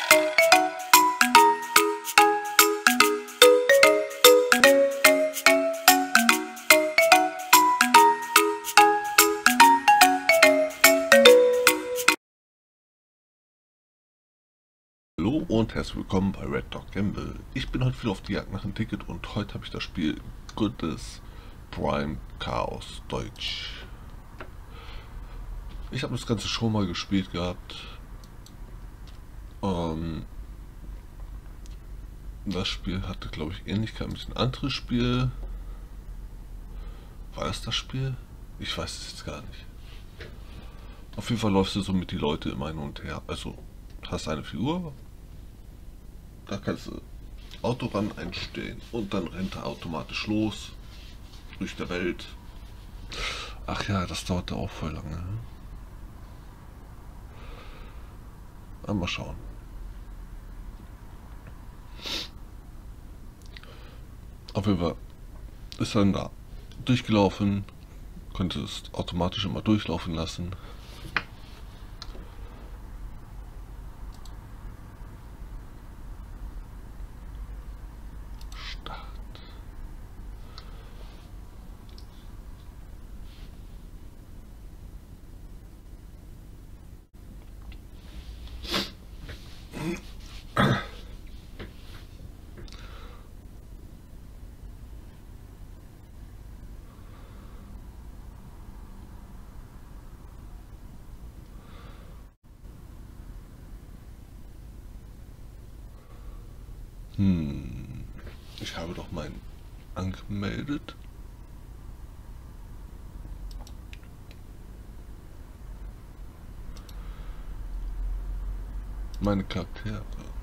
Hallo und herzlich willkommen bei Red Dog Gamble. Ich bin heute wieder auf die Jagd nach dem Ticket und heute habe ich das Spiel Goodness Prime Chaos Deutsch. Ich habe das Ganze schon mal gespielt gehabt. Das Spiel hatte, glaube ich, Ähnlichkeit mit einem anderen Spiel. War es das Spiel? Ich weiß es jetzt gar nicht. Auf jeden Fall läufst du so mit die Leute immer hin und her. Also hast eine Figur, da kannst du Autobahn einstellen und dann rennt er automatisch los durch der Welt. Ach ja, das dauerte auch voll lange. Mal schauen. Auf jeden Fall ist dann da durchgelaufen, konnte es automatisch immer durchlaufen lassen. Start. Ich habe doch meinen angemeldet. Meine Charaktere.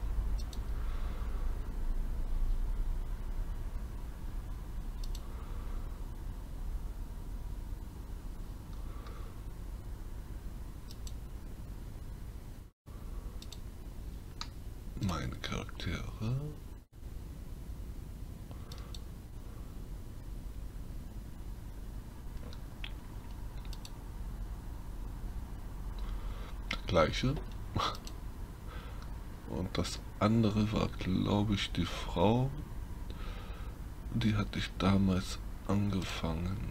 Meine Charaktere. Gleiche. Und das andere war, glaube ich, die Frau. Die hatte ich damals angefangen.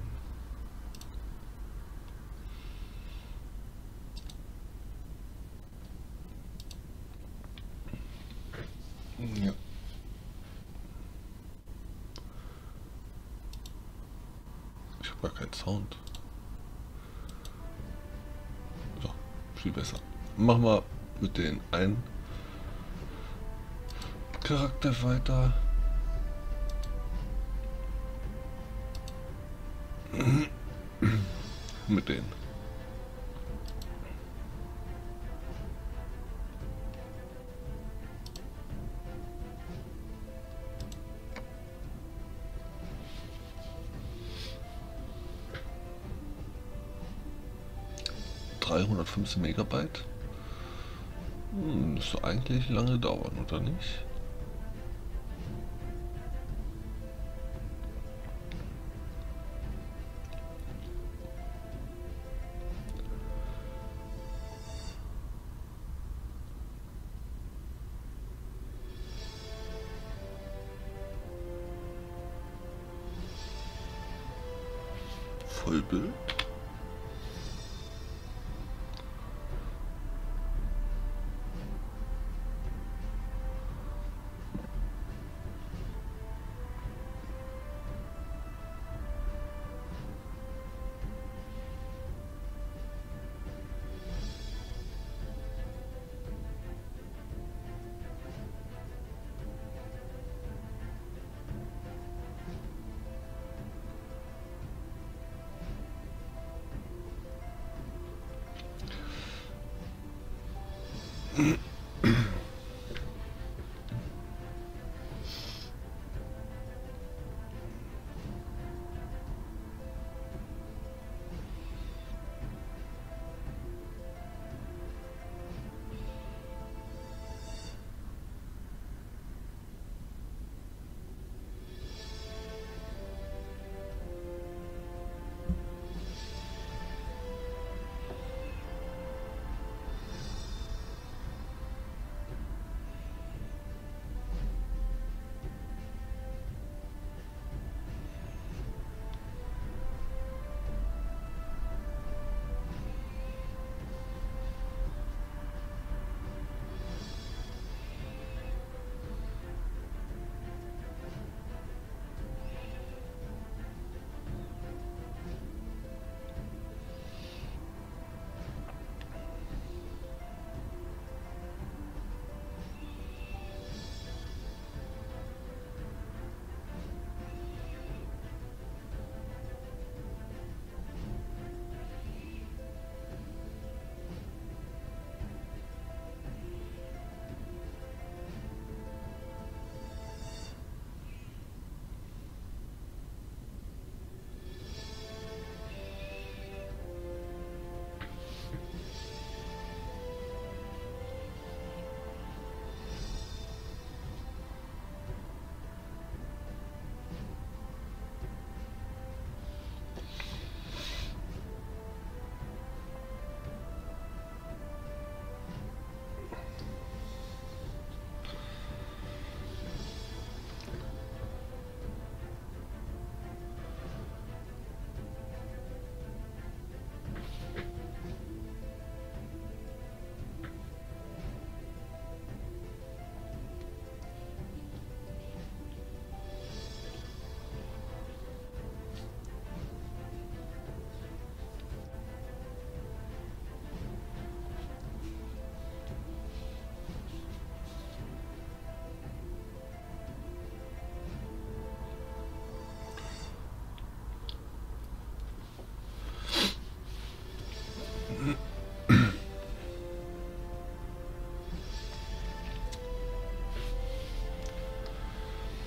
Ja. Ich habe gar keinen Sound. So, viel besser. Machen wir mit den einen Charakter weiter. Mit denen. ...315 Megabyte. Müsste eigentlich lange dauern, oder nicht? Vollbild.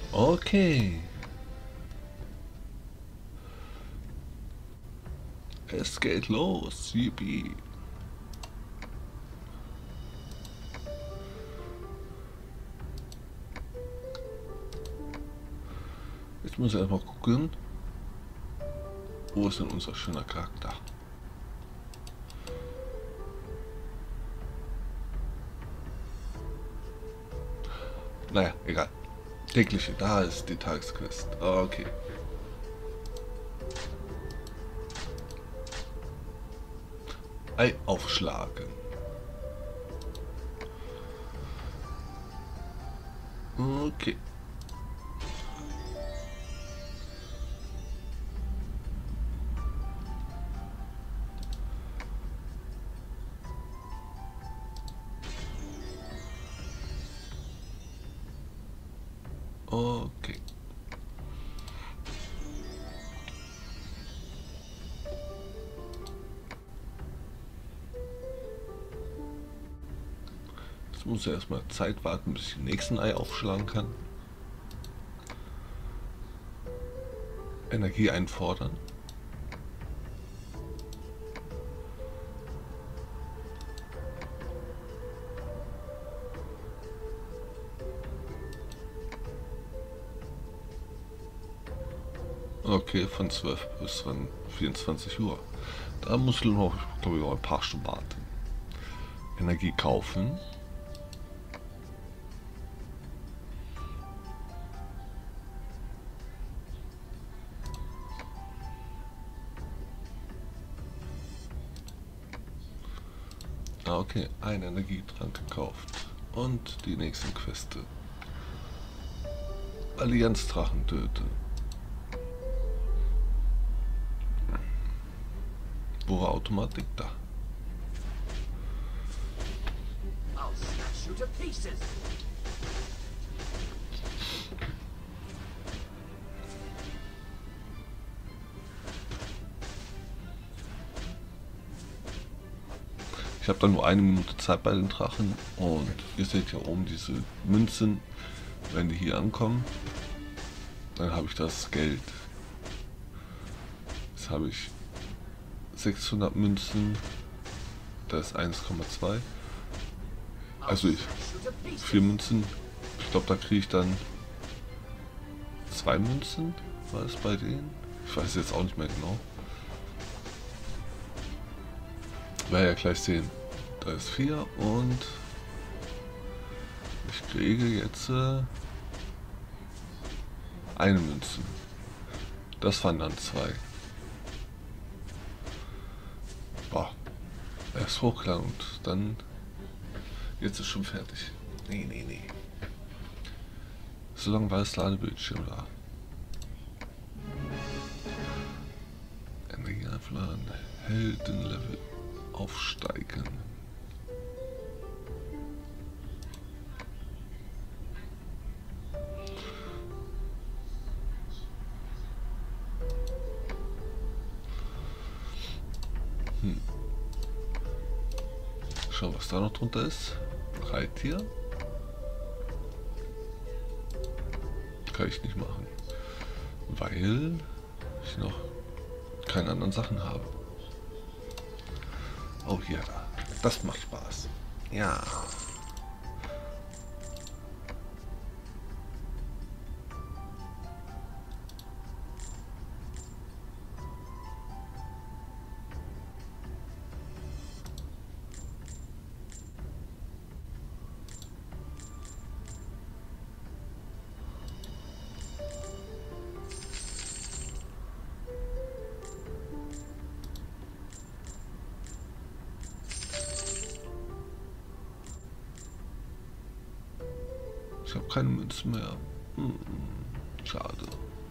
Okay. Es geht los. Yippie. Jetzt muss ich erstmal gucken. Wo ist denn unser schöner Charakter? Naja, egal. Tägliche, da ist die Tagesquest. Okay. Ei aufschlagen. Okay. Okay. Jetzt muss er erstmal Zeit warten, bis ich den nächsten Ei aufschlagen kann. Energie einfordern. Okay, von 12 bis dann 24 Uhr. Da muss ich noch, glaube ich, auch ein paar Stunden warten. Energie kaufen. Ah, okay, ein Energietrank gekauft. Und die nächsten Queste. Allianzdrachen töte. Bohrerautomatik da. Ich habe dann nur 1 Minute Zeit bei den Drachen und ihr seht ja oben diese Münzen, wenn die hier ankommen, dann habe ich das Geld. Jetzt habe ich 600 Münzen, das ist 1,2. Also 4 Münzen. Ich glaube, da kriege ich dann 2 Münzen. War es bei denen? Ich weiß jetzt auch nicht mehr genau. Werde ja gleich sehen. Da ist 4 und ich kriege jetzt 1 Münze. Das waren dann 2. Boah. Erst hochgeladen und dann. Jetzt ist schon fertig. Nee. So lange war das Ladebildschirm da. Energie aufladen. Heldenlevel aufsteigen. Schau, was da noch drunter ist. Reittier. Kann ich nicht machen. Weil ich noch keine anderen Sachen habe. Oh, hier, da. Das macht Spaß. Ja. Ich habe keine Münzen mehr. Schade.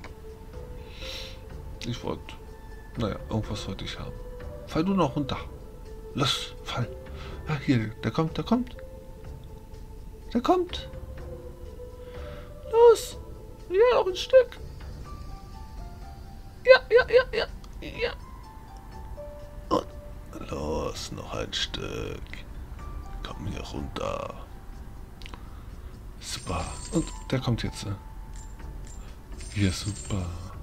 Ich wollte... Naja, irgendwas wollte ich haben. Fall du noch runter. Los, fall. Ah, hier, der kommt. Der kommt. Los. Ja, noch ein Stück. Ja. Und los, noch ein Stück. Komm hier runter. Super. Und der kommt jetzt. Ja, super.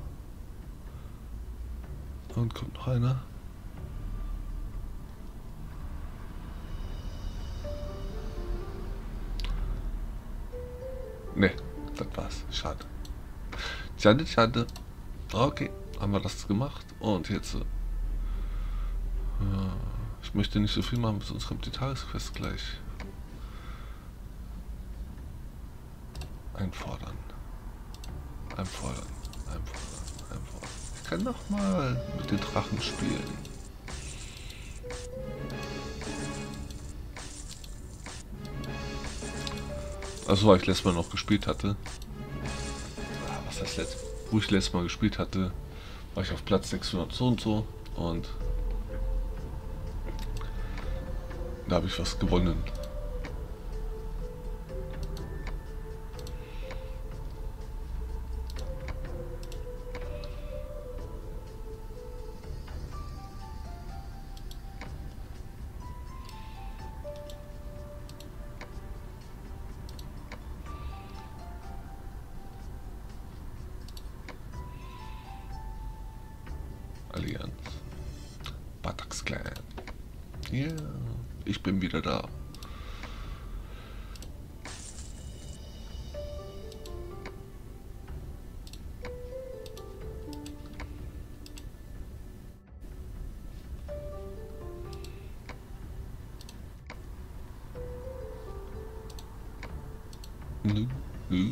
Und kommt noch einer. Ne, das war's. Schade. Schade, schade. Okay, haben wir das gemacht. Und jetzt... ich möchte nicht so viel machen, sonst kommt die Tagesquest gleich. Einfordern. Einfordern. Einfordern. Einfordern. Ich kann nochmal mit den Drachen spielen. Also, weil ich letztes Mal noch gespielt hatte. Was heißt letztes? Wo ich letztes Mal gespielt hatte, war ich auf Platz 600 so und so. Und da habe ich was gewonnen. Allianz. Batax Clan. Ja, yeah, ich bin wieder da. Nö, nö.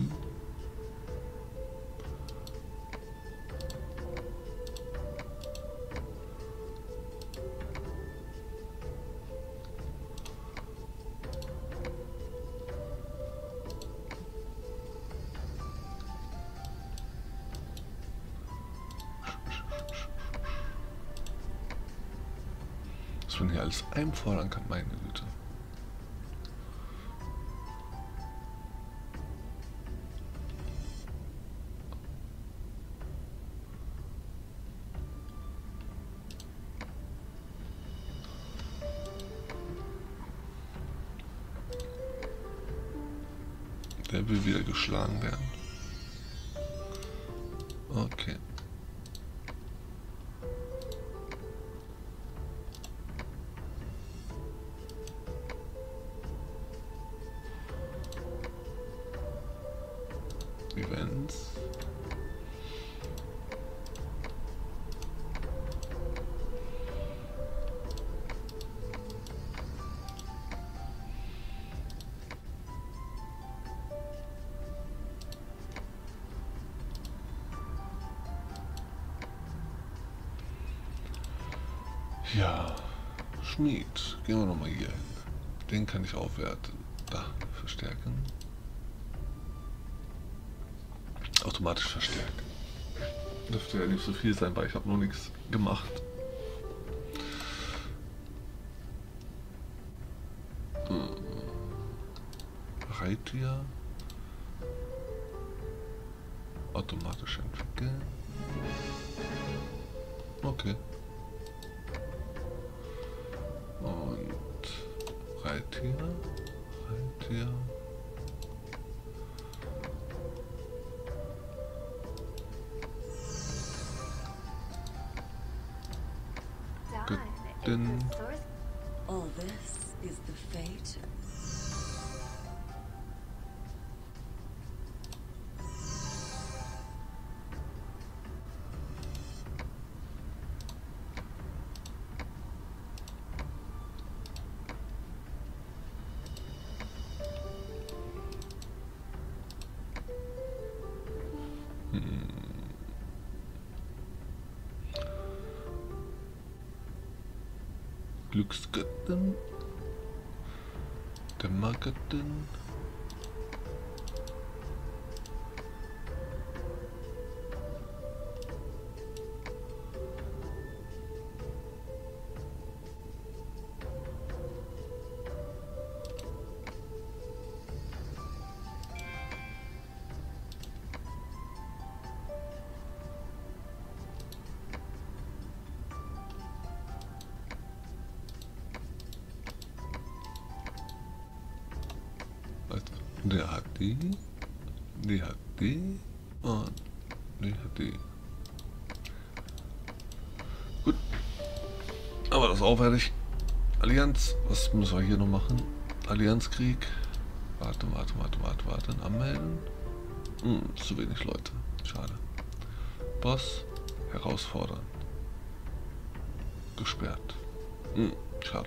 Was man hier alles einfordern kann, meine Güte. Der will wieder geschlagen werden. Okay. Events. Ja, Schmied. Gehen wir nochmal hier hin. Den kann ich aufwerten. Da, verstärken. Automatisch verstärken. Dürfte ja nicht so viel sein, weil ich habe noch nichts gemacht. Reittier. Automatisch entwickeln. Okay. Und Reittier. Reittier. Göttin. All this is the fate. Glücksgöttin, Dämmergöttin, der hat die und Nee, HD. Gut. Aber das ist auch fertig. Allianz. Was müssen wir hier noch machen? Allianzkrieg. Warte. Anmelden. Zu wenig Leute. Schade. Boss. Herausfordern. Gesperrt. Schade.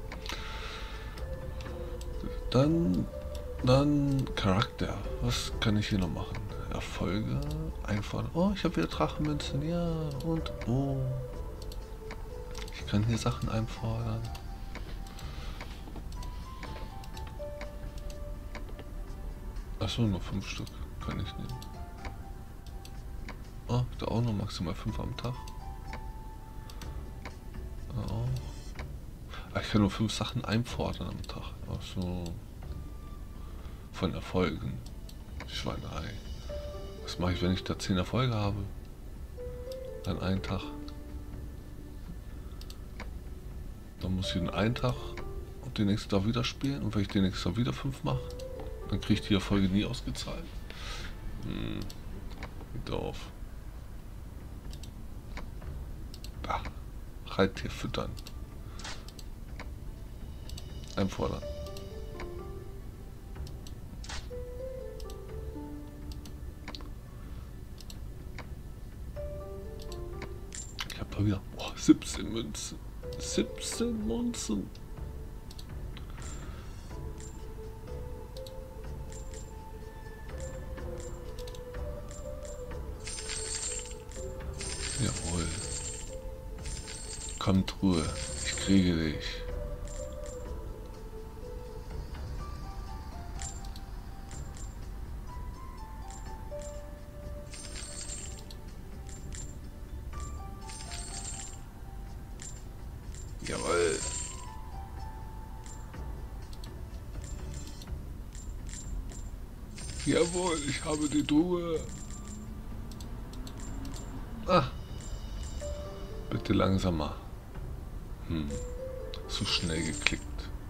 Dann Charakter. Was kann ich hier noch machen? Erfolge einfordern. Oh, ich habe wieder Drachenmünzen. Ja, und oh. Ich kann hier Sachen einfordern. Achso, nur 5 Stück kann ich nehmen. Oh, da auch noch maximal 5 am Tag. Oh. Ich kann nur 5 Sachen einfordern am Tag. Achso. Von Erfolgen. Schweinerei. Was mache ich, wenn ich da 10 Erfolge habe? An einem Tag. Dann muss ich den einen Tag und den nächsten Tag wieder spielen. Und wenn ich den nächsten Tag wieder 5 mache, dann kriege ich die Erfolge nie ausgezahlt. Wie doof. Da. Reittier füttern. Einfordern. Ich habe da wieder 17 Münzen. 17 Münzen. Jawohl. Komm, Truhe. Ich kriege dich. Jawohl. Jawohl, ich habe die Truhe. Ah. Bitte langsamer. Zu schnell geklickt.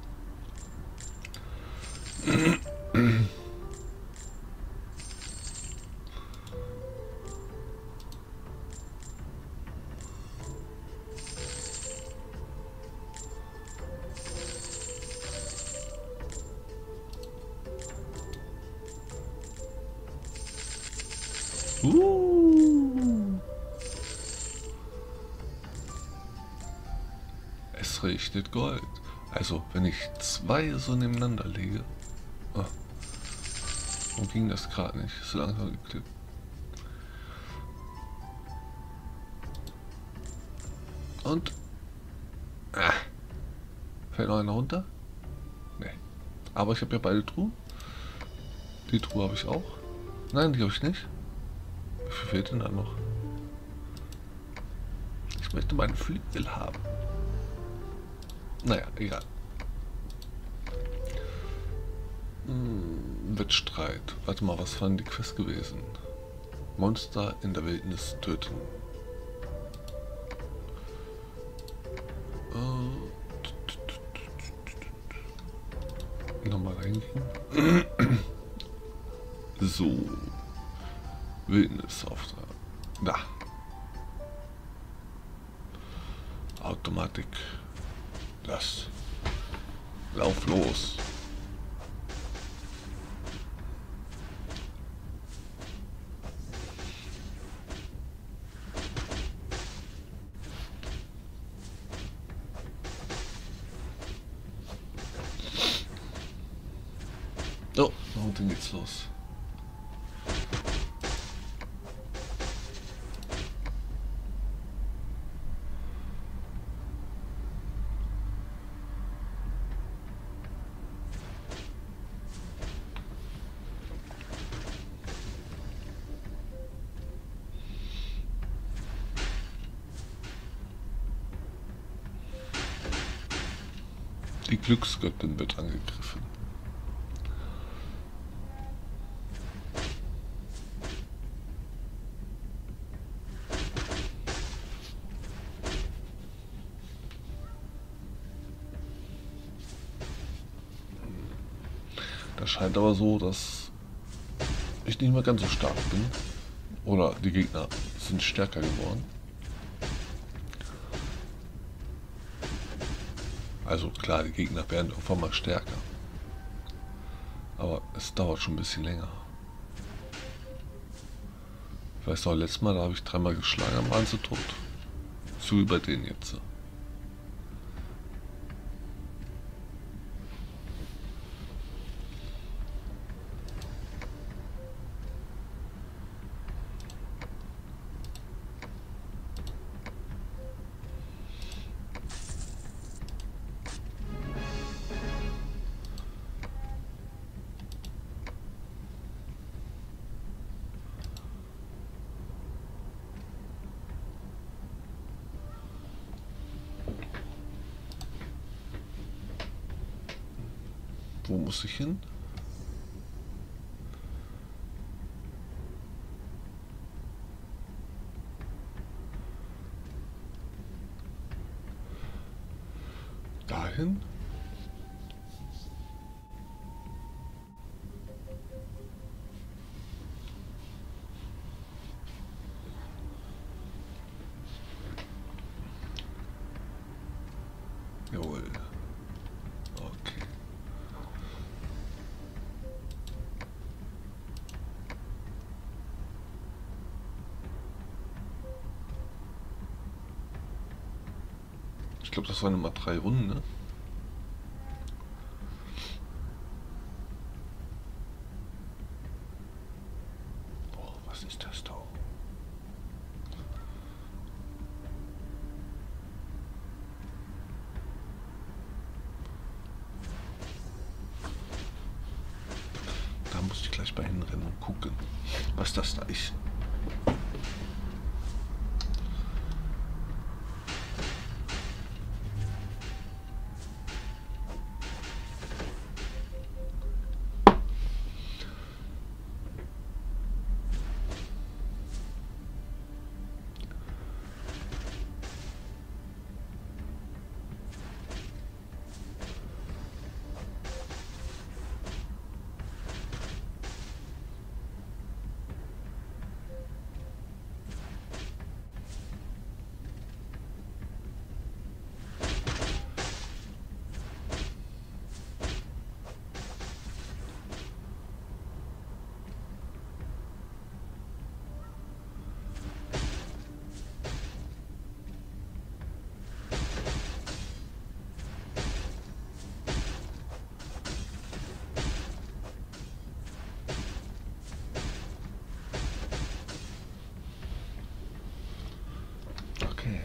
Es regnet Gold. Also, wenn ich 2 so nebeneinander lege. Oh. Warum ging das gerade nicht? So langsam geklippt. Und. Fällt noch einer runter? Nee. Aber ich habe ja beide Truhen. Die Truhe habe ich auch. Nein, die habe ich nicht. Wie viel fehlt denn da noch? Ich möchte meinen Flügel haben. Naja, egal. Wettstreit. Warte mal, was waren die Quests gewesen? Monster in der Wildnis töten. Nochmal reingehen. So. Wildnisauftrag. Da. Automatik. Das. Lauf los. Oh, und dann geht's los. Die Glücksgöttin wird angegriffen. Das scheint aber so, dass ich nicht mehr ganz so stark bin. Oder die Gegner sind stärker geworden. Also klar, die Gegner werden irgendwann mal stärker. Aber es dauert schon ein bisschen länger. Ich weiß noch, letztes Mal, da habe ich 3-mal geschlagen, dann waren sie tot. So wie bei denen jetzt. Wo muss ich hin? Dahin? Jawohl. Okay. Ich glaube, das waren immer 3 Runden, ne? Boah, was ist das da? Da muss ich gleich mal hinrennen und gucken, was das da ist. Okay.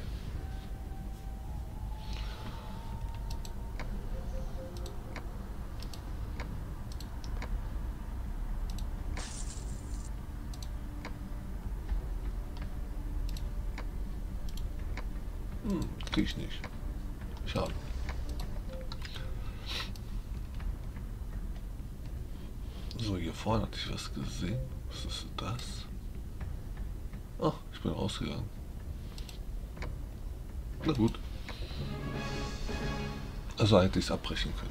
Krieg ich nicht. Schade. So, hier vorne hatte ich was gesehen. Was ist das? Ach, ich bin rausgegangen. Na gut. Also hätte ich es abbrechen können.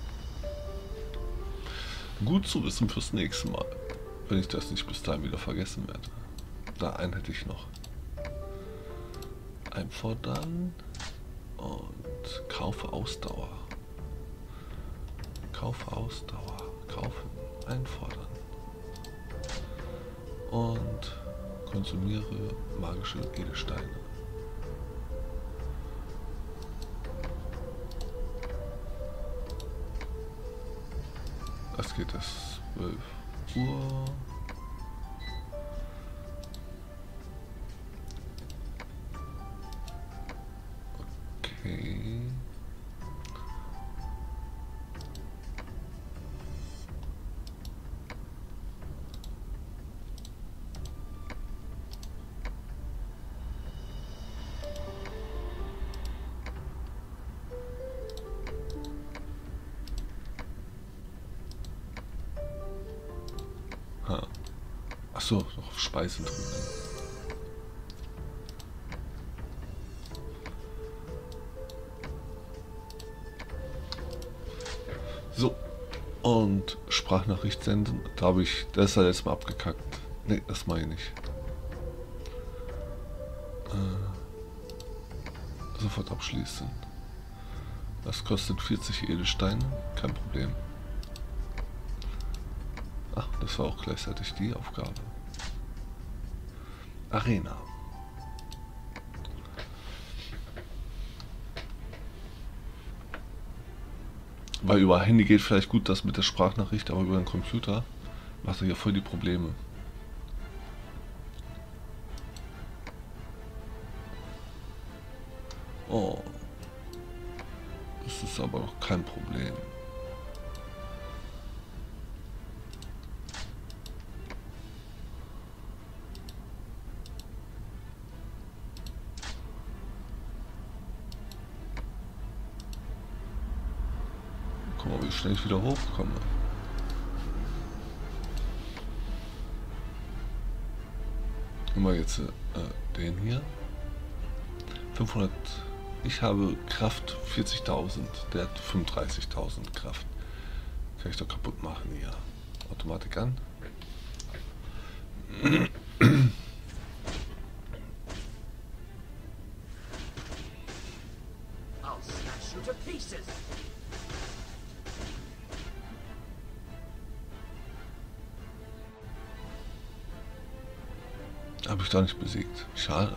Gut zu wissen fürs nächste Mal. Wenn ich das nicht bis dahin wieder vergessen werde. Da einen hätte ich noch. Einfordern und kaufe Ausdauer. Kaufe Ausdauer. Kaufen. Einfordern. Und konsumiere magische Edelsteine. Das geht bis 12 Uhr. Okay. Achso, noch Speisen drin. So. Und Sprachnachricht senden. Da habe ich. Das ist ja jetzt mal abgekackt. Ne, das mache ich nicht. Sofort abschließen. Das kostet 40 Edelsteine, kein Problem. Ach, das war auch gleichzeitig die Aufgabe. Arena. Weil über Handy geht vielleicht gut das mit der Sprachnachricht, aber über den Computer macht er ja voll die Probleme. Oh. Das ist aber noch kein Problem. Guck mal, wie schnell ich wieder hochkomme. Immer jetzt den hier. 500. Ich habe Kraft 40.000. Der hat 35.000 Kraft. Kann ich doch kaputt machen hier. Automatik an. I'll smash you to pieces. Habe ich doch nicht besiegt. Schade.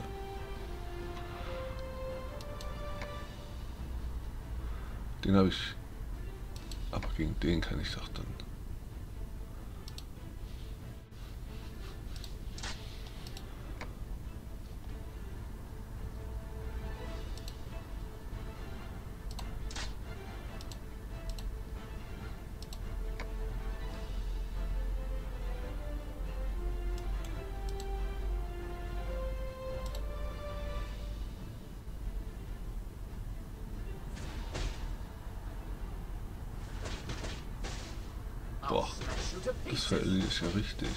Den habe ich. Aber gegen den kann ich doch dann. Boah, das verliere ich ja richtig.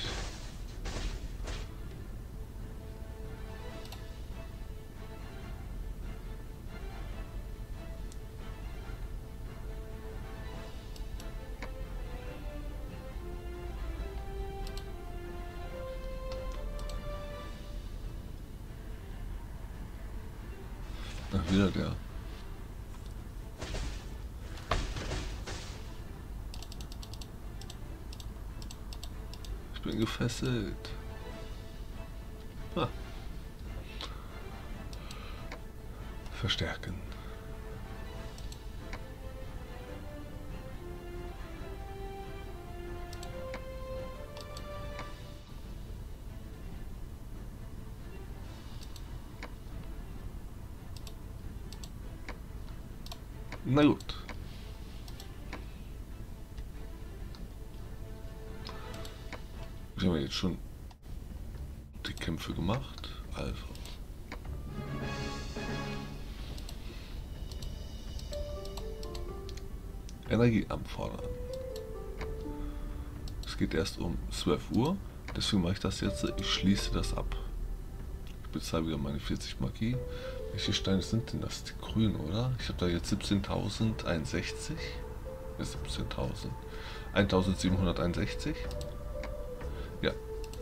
Ach, wieder der. Ich bin gefesselt. Ah. Verstärken. Na gut. Wir haben jetzt schon die Kämpfe gemacht, also. Energie anfordern. Es geht erst um 12 Uhr, deswegen mache ich das jetzt. Ich schließe das ab. Ich bezahle wieder meine 40 Magie. Welche Steine sind denn das? Die grünen, oder? Ich habe da jetzt 17.061. 17.000. 1.761. Ja.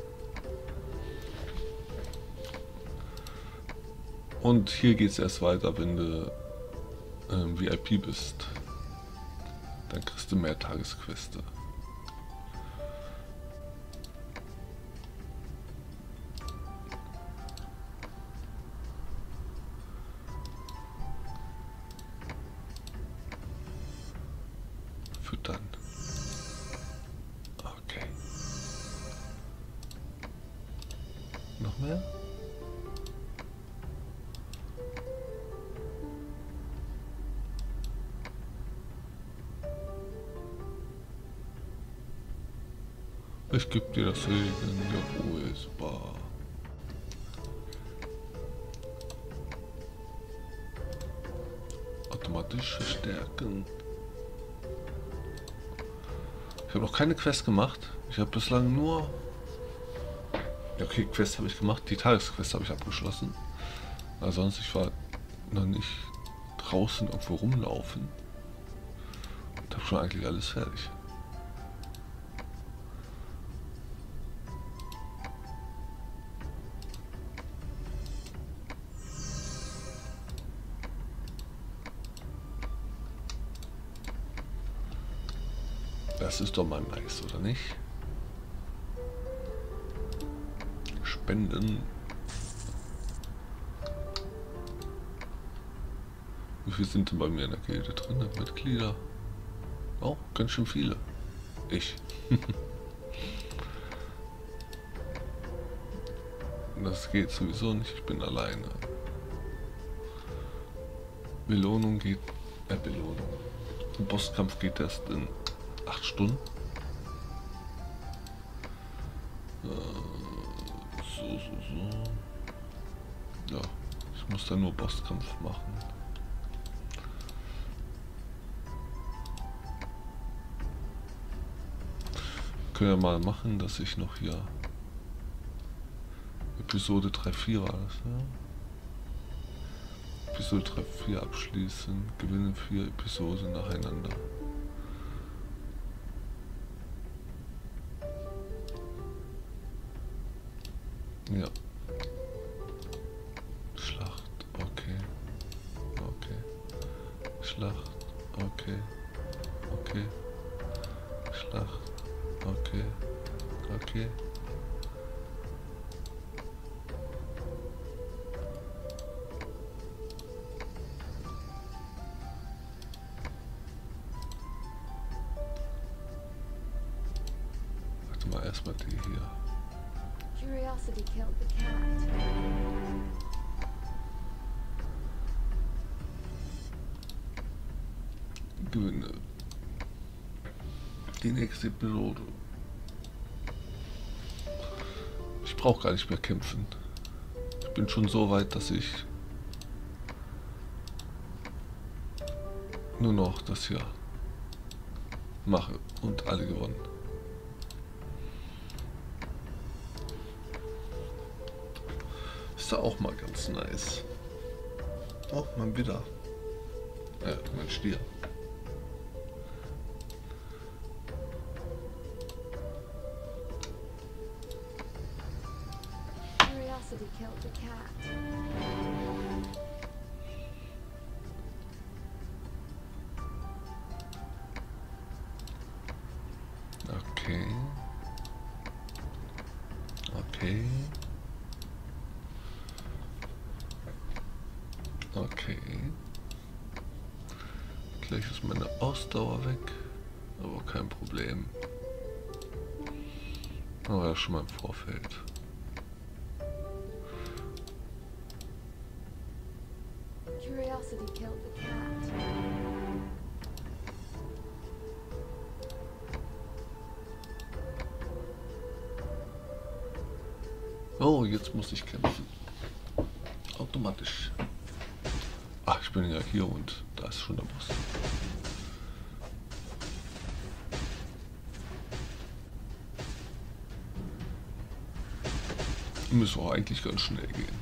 Und hier geht es erst weiter, wenn du VIP bist. Dann kriegst du mehr Tagesqueste. Füttern. Okay. Noch mehr? Ich gebe dir das Segen, jawohl, super. Automatisch verstärken. Ich habe noch keine Quest gemacht. Ich habe bislang nur... Ja, okay, Quest habe ich gemacht. Die Tagesquest habe ich abgeschlossen. Ansonsten, ich war noch nicht draußen irgendwo rumlaufen. Und habe schon eigentlich alles fertig. Das ist doch mal nice, oder nicht? Spenden. Wie viele sind denn bei mir in der Gilde drin? Mitglieder? Oh, ganz schön viele. Ich. Das geht sowieso nicht, ich bin alleine. Belohnung geht... Belohnung. Der Bosskampf geht erst in 8 Stunden. So. Ja, ich muss da nur Bosskampf machen. Können wir mal machen, dass ich noch hier... Episode 3-4 war das, ja? Episode 3-4 abschließen, gewinne 4 Episoden nacheinander. Ja. Schlacht, okay. Schlacht, okay. Schlacht, okay. Warte mal, erstmal die hier. Curiosity killed the cat. Gewinne die nächste Episode. Ich brauche gar nicht mehr kämpfen. Ich bin schon so weit, dass ich nur noch das hier mache und alle gewonnen. Ist da auch mal ganz nice. Oh, mein Widder. Mein Stier. Curiosity killed the cat. Okay. Gleich ist meine Ausdauer weg, aber kein Problem. Aber ja, schon mal im Vorfeld. Curiosity killed the cat. Oh, jetzt muss ich kämpfen. Automatisch. Ach, ich bin ja hier und da ist schon der Boss. Müsste auch eigentlich ganz schnell gehen.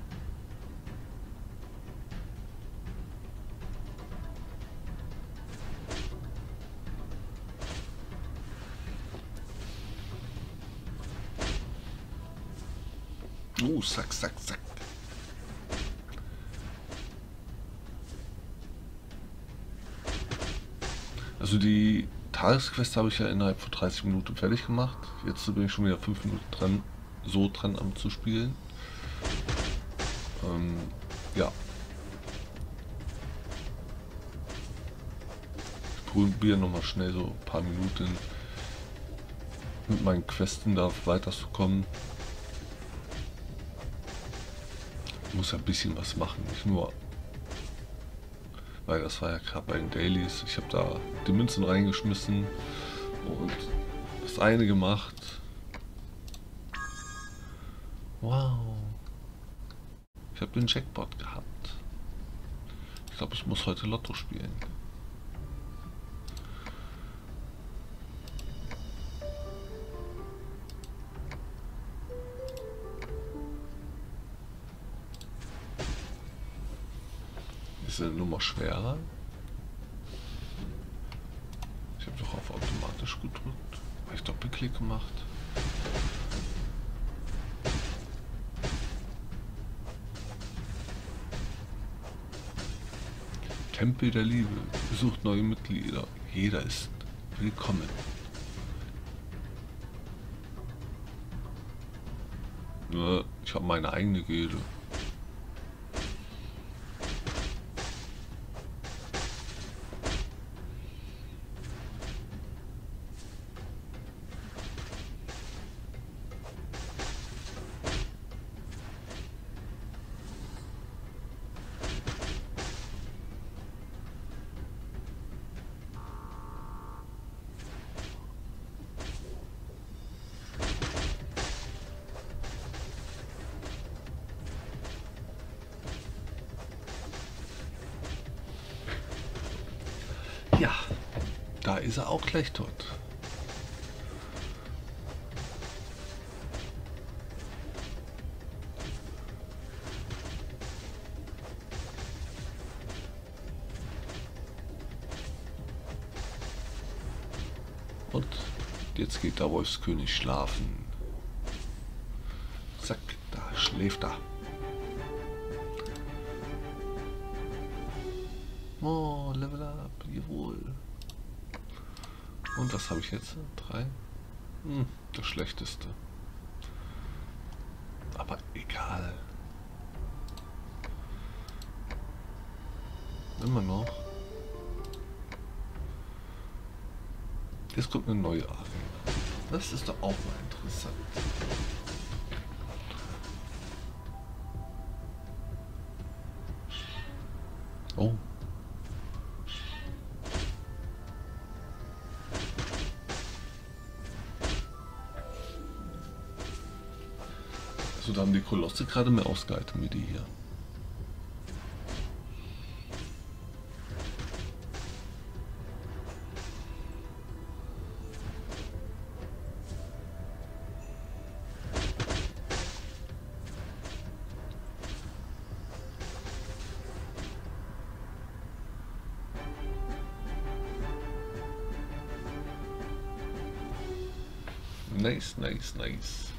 Zack, zack, zack. Also die Tagesquest habe ich ja innerhalb von 30 Minuten fertig gemacht. Jetzt bin ich schon wieder 5 Minuten dran am zu spielen. Ja. Ich probiere nochmal schnell so ein paar Minuten mit meinen Questen da weiterzukommen. Ich muss ja ein bisschen was machen, nicht nur, weil das war ja gerade bei den Dailies. Ich habe da die Münzen reingeschmissen und das eine gemacht. Wow. Ich habe den Jackpot gehabt. Ich glaube, ich muss heute Lotto spielen. Ist eine Nummer schwerer. Ich habe doch auf automatisch gedrückt. Habe ich Doppelklick gemacht. Tempel der Liebe. Besucht neue Mitglieder. Jeder ist Willkommen. Ich habe meine eigene Gilde. Ja, da ist er auch gleich tot. Und jetzt geht der Wolfskönig schlafen. Zack, da schläft er. Oh, Level up, jawohl. Und was habe ich jetzt? 3? Das Schlechteste. Aber egal. Immer noch. Jetzt kommt eine neue Arena. Das ist doch auch mal interessant. Oh. Also da haben die Kolosse gerade mehr ausgehalten wie die hier. Nice, nice, nice.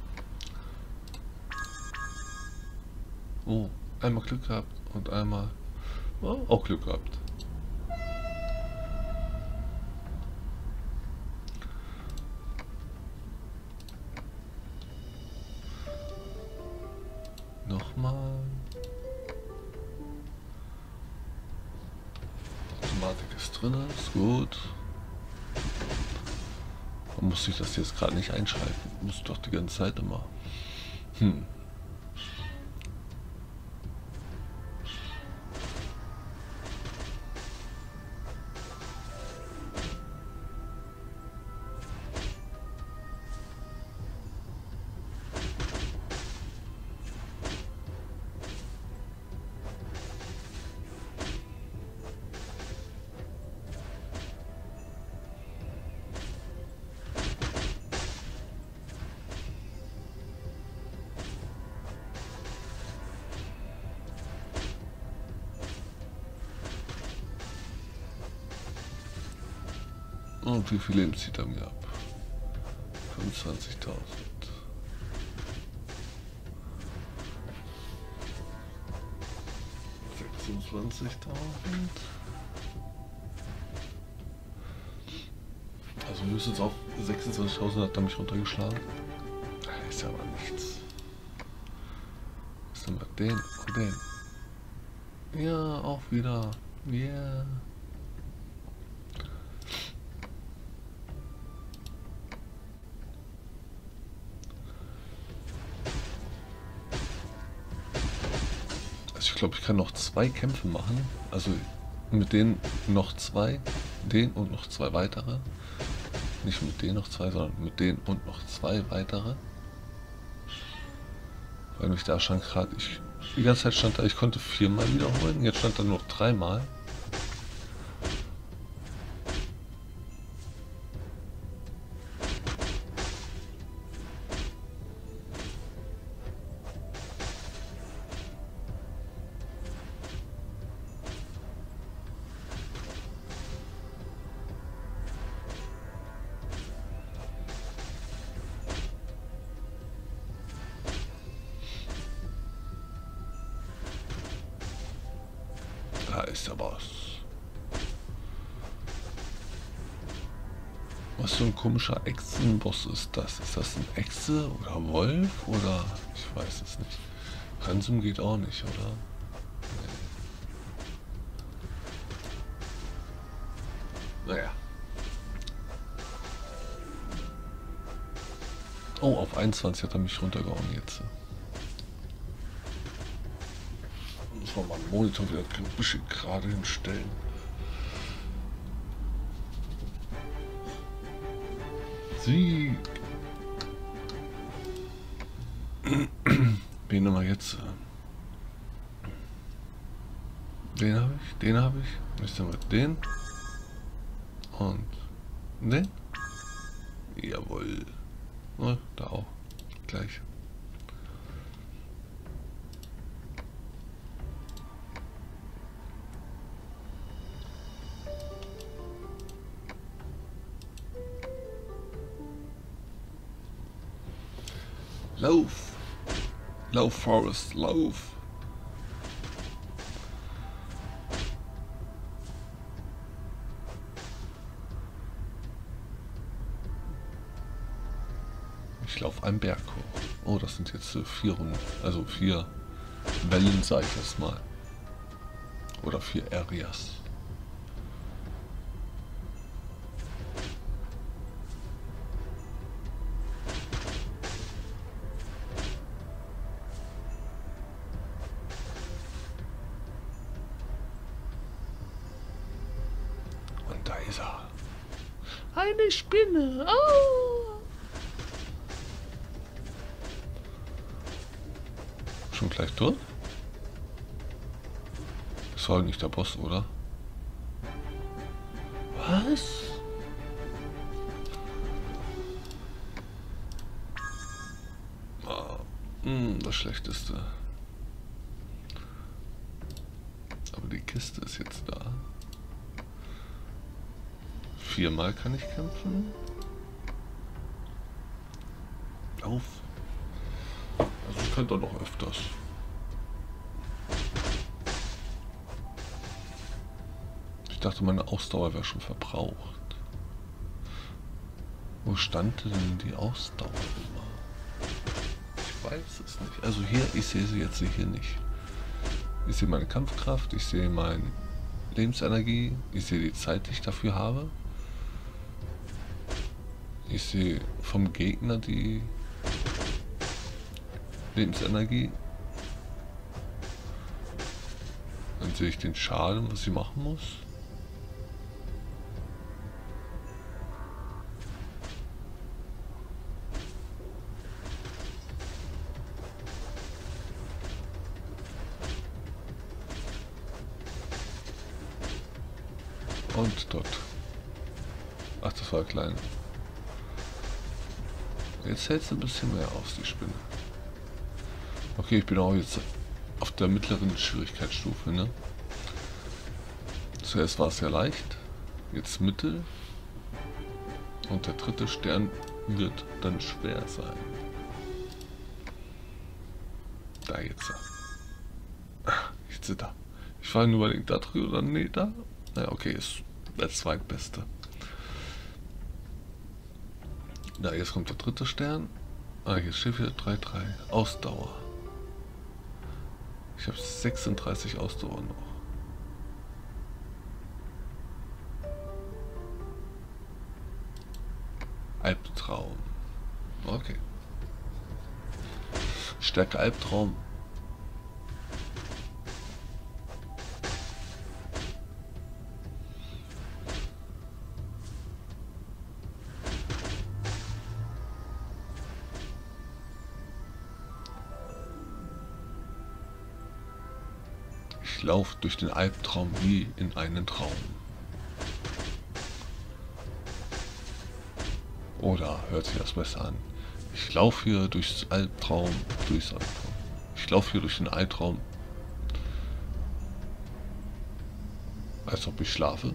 Oh, einmal Glück gehabt und einmal auch Glück gehabt. Nochmal. Automatik ist drin, ist gut. Man muss sich das jetzt gerade nicht einschalten. Muss doch die ganze Zeit immer. Und wie viel Leben zieht er mir ab? 25.000. Also höchstens auf 26.000 hat er mich runtergeschlagen. Ist ja aber nichts. Was ist denn mit den und den? Ja, auch wieder. Yeah. Ich glaube, ich kann noch 2 Kämpfe machen. Also mit denen noch 2, den und noch 2 weitere. Nicht mit denen noch 2, sondern mit denen und noch 2 weitere. Weil mich da stand gerade, die ganze Zeit stand da, ich konnte 4-mal wiederholen. Jetzt stand da nur 3-mal. Da ist der Boss. Was für ein komischer Echsenboss ist das? Ist das ein Echse oder Wolf oder... Ich weiß es nicht. Ransom geht auch nicht, oder? Nee. Naja. Oh, auf 21 hat er mich runtergehauen jetzt. Muss man mal den Monitor wieder ein bisschen gerade hinstellen. Sieg! Wen nehmen wir jetzt? Den habe ich, den habe ich. Ich nehme den. Und den. Jawohl. Oh, da auch. Gleich. Lauf! Lauf, Forest, lauf! Ich laufe einen Berg hoch. Oh, das sind jetzt 4 Runden. Also 4 Wellen, sag ich jetzt mal. Oder 4 Areas. Und da ist er. Eine Spinne. Oh! Schon gleich tot? Das war nicht der Boss, oder? Was? Ah, das Schlechteste. Aber die Kiste ist jetzt da. 4-mal kann ich kämpfen. Lauf. Also ich könnte doch noch öfters. Ich dachte, meine Ausdauer wäre schon verbraucht. Wo stand denn die Ausdauer immer? Ich weiß es nicht. Also hier, ich sehe sie jetzt hier nicht. Ich sehe meine Kampfkraft, ich sehe meine Lebensenergie, ich sehe die Zeit, die ich dafür habe. Ich sehe vom Gegner die Lebensenergie. Dann sehe ich den Schaden, was ich machen muss. Und dort. Ach, das war klein. Jetzt hält es ein bisschen mehr aus, die Spinne. Okay, ich bin auch jetzt auf der mittleren Schwierigkeitsstufe, ne? Zuerst war es ja leicht, jetzt mittel. Und der 3. Stern wird dann schwer sein. Da jetzt. Ich zitter. Ich war nur überlegt, da drüben oder nee, da. Naja, okay, ist der zweitbeste. Da, jetzt kommt der 3. Stern. Ah, hier steht wieder 3-3. Ausdauer. Ich habe 36 Ausdauer noch. Albtraum. Okay. Stärke Albtraum. Ich laufe durch den Albtraum wie in einen Traum. Oder hört sich das besser an? Ich laufe hier durchs Albtraum, Ich laufe hier durch den Albtraum, als ob ich schlafe.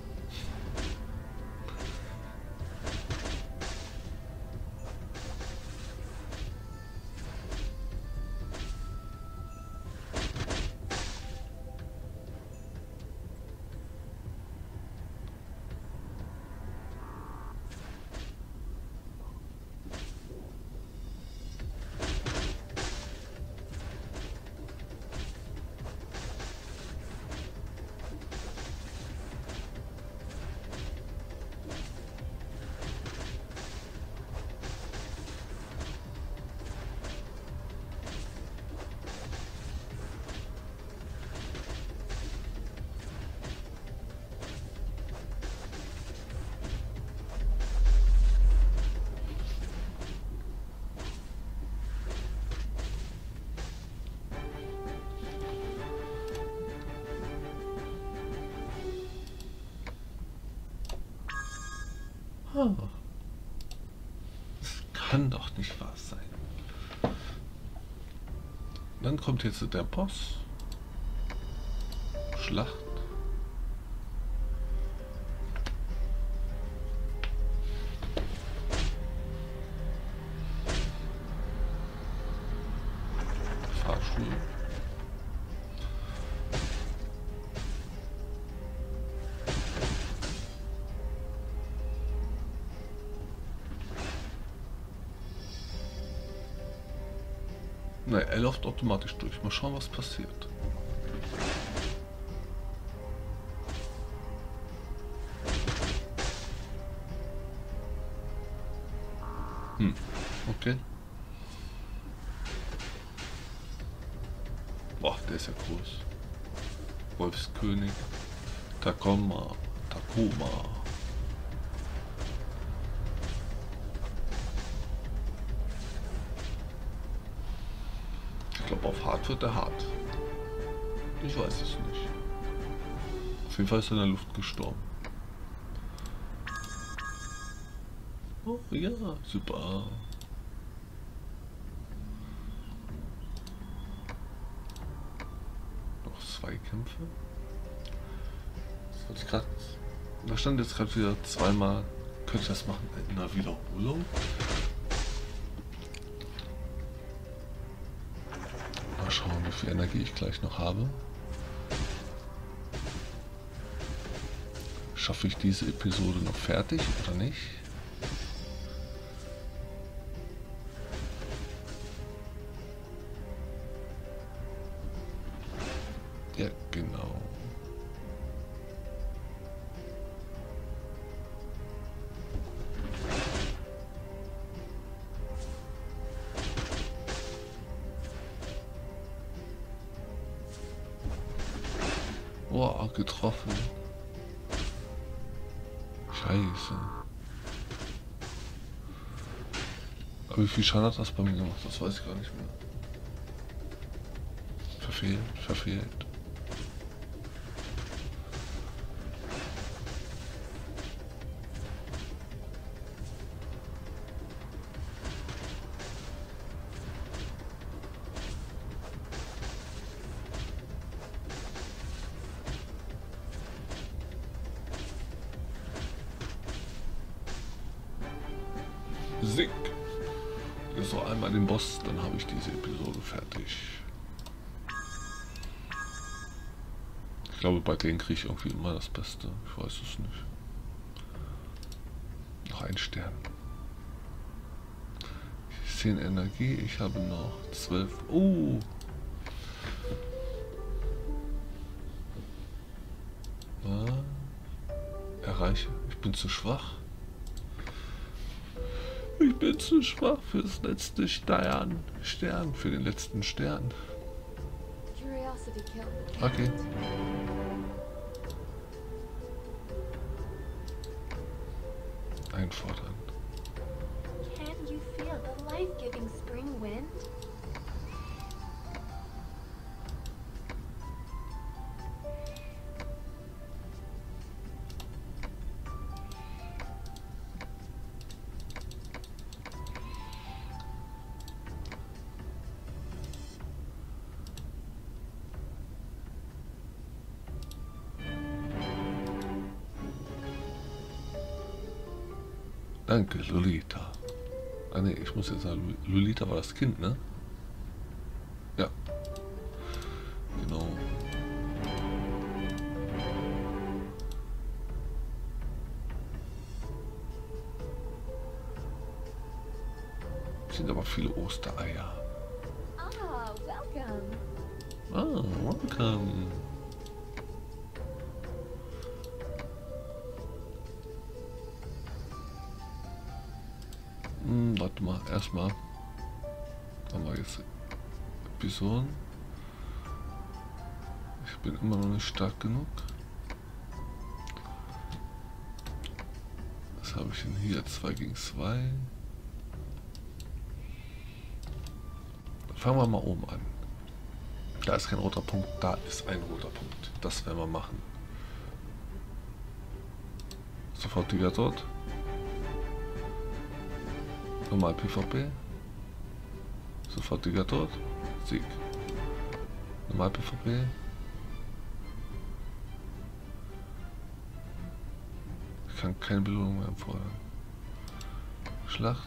Das kann doch nicht wahr sein. Dann kommt jetzt der Boss. Schlacht. Fahrstuhl. Na, er läuft automatisch durch. Mal schauen, was passiert. Okay. Boah, der ist ja groß. Wolfskönig. Takoma. Ich glaube, auf hart wird er hart. Ich weiß es nicht. Auf jeden Fall ist er in der Luft gestorben. Oh ja, super. Noch 2 Kämpfe. Das wollte ich gerade. Da stand jetzt gerade wieder zweimal. Könnte ich das machen in einer Wiederholung? Mal schauen, wie viel Energie ich gleich noch habe. Schaffe ich diese Episode noch fertig oder nicht? Ja, genau. Boah, getroffen. Scheiße. Aber wie viel Schaden hat das bei mir gemacht? Das weiß ich gar nicht mehr. Verfehlt. Sick. Jetzt noch einmal den Boss, dann habe ich diese Episode fertig. Ich glaube, bei denen kriege ich irgendwie immer das Beste. Ich weiß es nicht. Noch 1 Stern. 10 Energie, ich habe noch 12. Oh! Erreiche. Ich bin zu schwach. Ich bin zu schwach fürs letzte Stern. Für den letzten Stern. Okay. Einfordern. Can you feel the life-giving spring wind? Danke, Lolita. Ah ne, ich muss jetzt sagen, Lolita war das Kind, ne? Ja. Genau. Es sind aber viele Ostereier. Ah, welcome. Ah, welcome. Warte mal, erstmal haben wir jetzt Episoden. Ich bin immer noch nicht stark genug. Was habe ich denn hier? 2 gegen 2. Fangen wir mal oben an. Da ist kein roter Punkt, da ist ein roter Punkt. Das werden wir machen. Sofortiger dort. Normal PvP. Sofortiger Tod. Sieg. Normal PvP. Ich kann keine Belohnung mehr empfordern. Schlacht.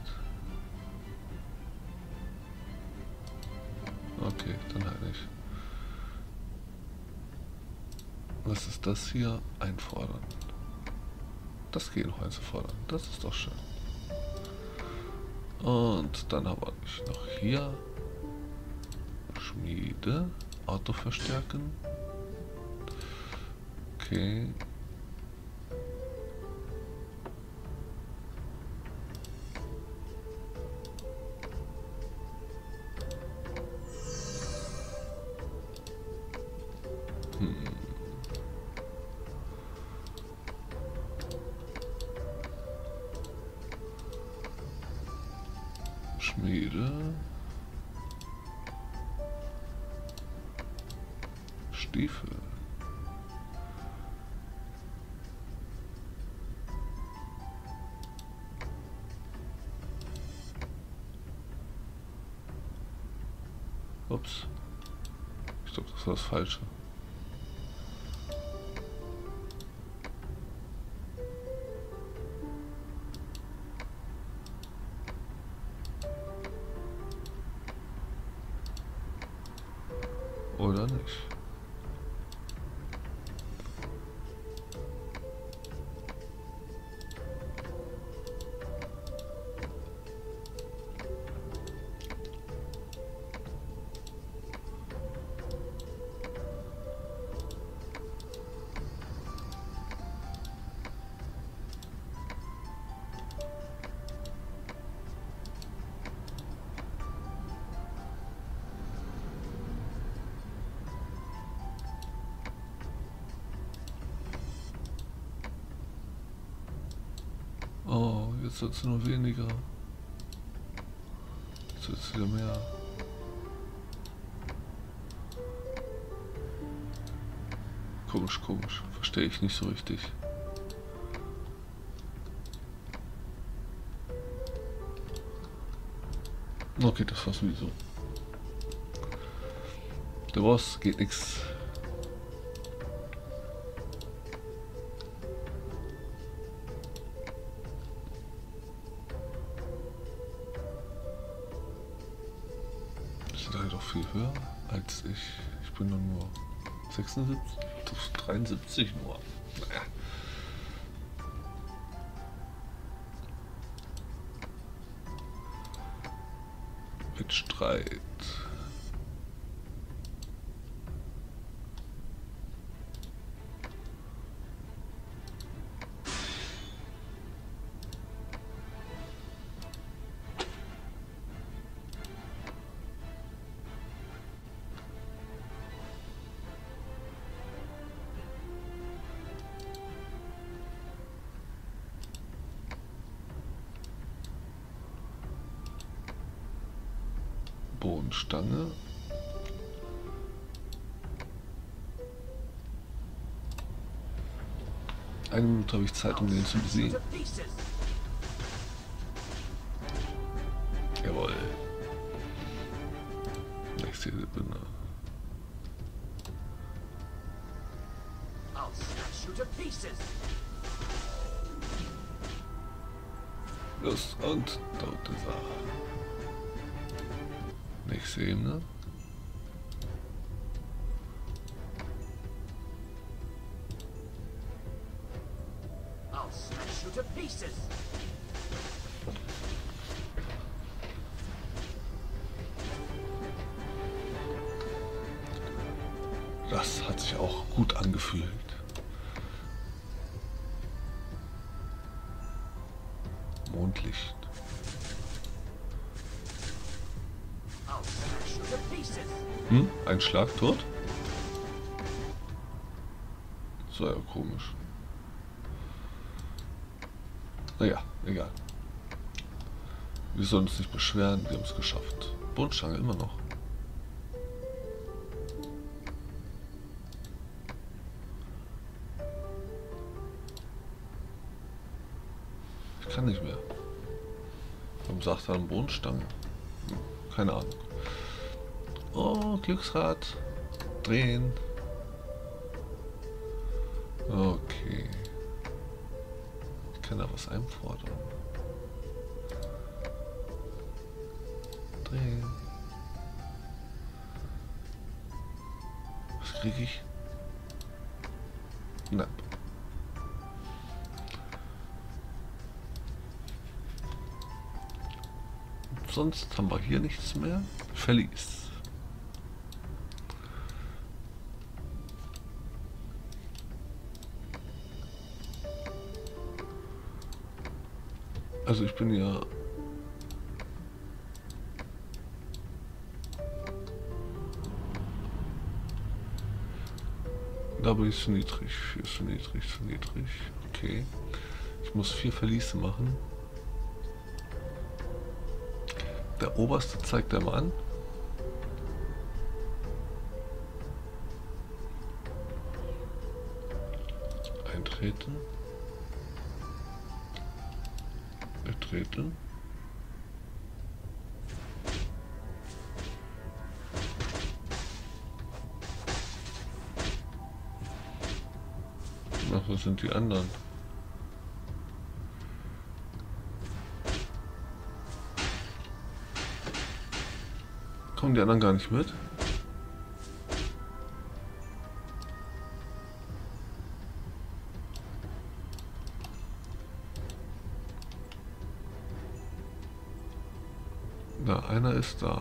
Okay, dann halt nicht. Was ist das hier? Einfordern. Das geht noch einzufordern. Das ist doch schön. Und dann habe ich noch hier Schmiede. Auto verstärken. Okay. Schmiede. Stiefel. Ups. Ich glaube, das war das Falsche. Oder nicht? Oh, jetzt wird es nur weniger. Jetzt wird es wieder mehr. Komisch, komisch. Verstehe ich nicht so richtig. Okay, das war's sowieso. Der Boss geht nix. Doch viel höher als ich. Ich bin nur 76, 73 nur. Naja. Mit Streit. Bohnenstange. Eine Minute habe ich Zeit, um den zu besiegen. Jawohl. Nächste Ebene. Los und tote Sache. Nächste Ebene. Das hat sich auch gut angefühlt. Mondlicht. Ein Schlag tot? Das war ja komisch. Naja, egal. Wir sollen uns nicht beschweren, wir haben es geschafft. Bohnenstange immer noch. Ich kann nicht mehr. Warum sagt er eine Bohnenstange? Keine Ahnung. Oh, Glücksrad. Drehen. Okay. Ich kann da was einfordern. Drehen. Was kriege ich? Nein. Sonst haben wir hier nichts mehr. Verlies. Also ich bin ja da bin ich zu niedrig, 4 ist zu niedrig, zu niedrig. Okay. Ich muss 4 Verliese machen. Der oberste zeigt er mal an. Eintreten. Betreten. Ach, was sind die anderen? Kommen die anderen gar nicht mit? Na, einer ist da.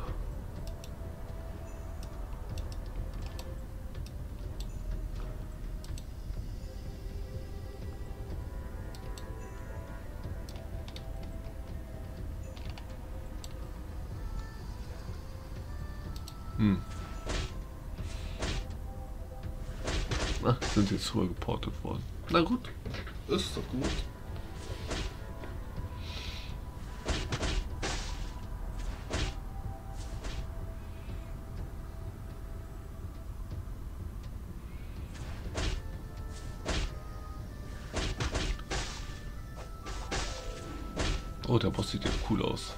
Ach, sind jetzt rüber geportet worden. Na gut, ist doch gut. Oh, der Boss sieht ja cool aus.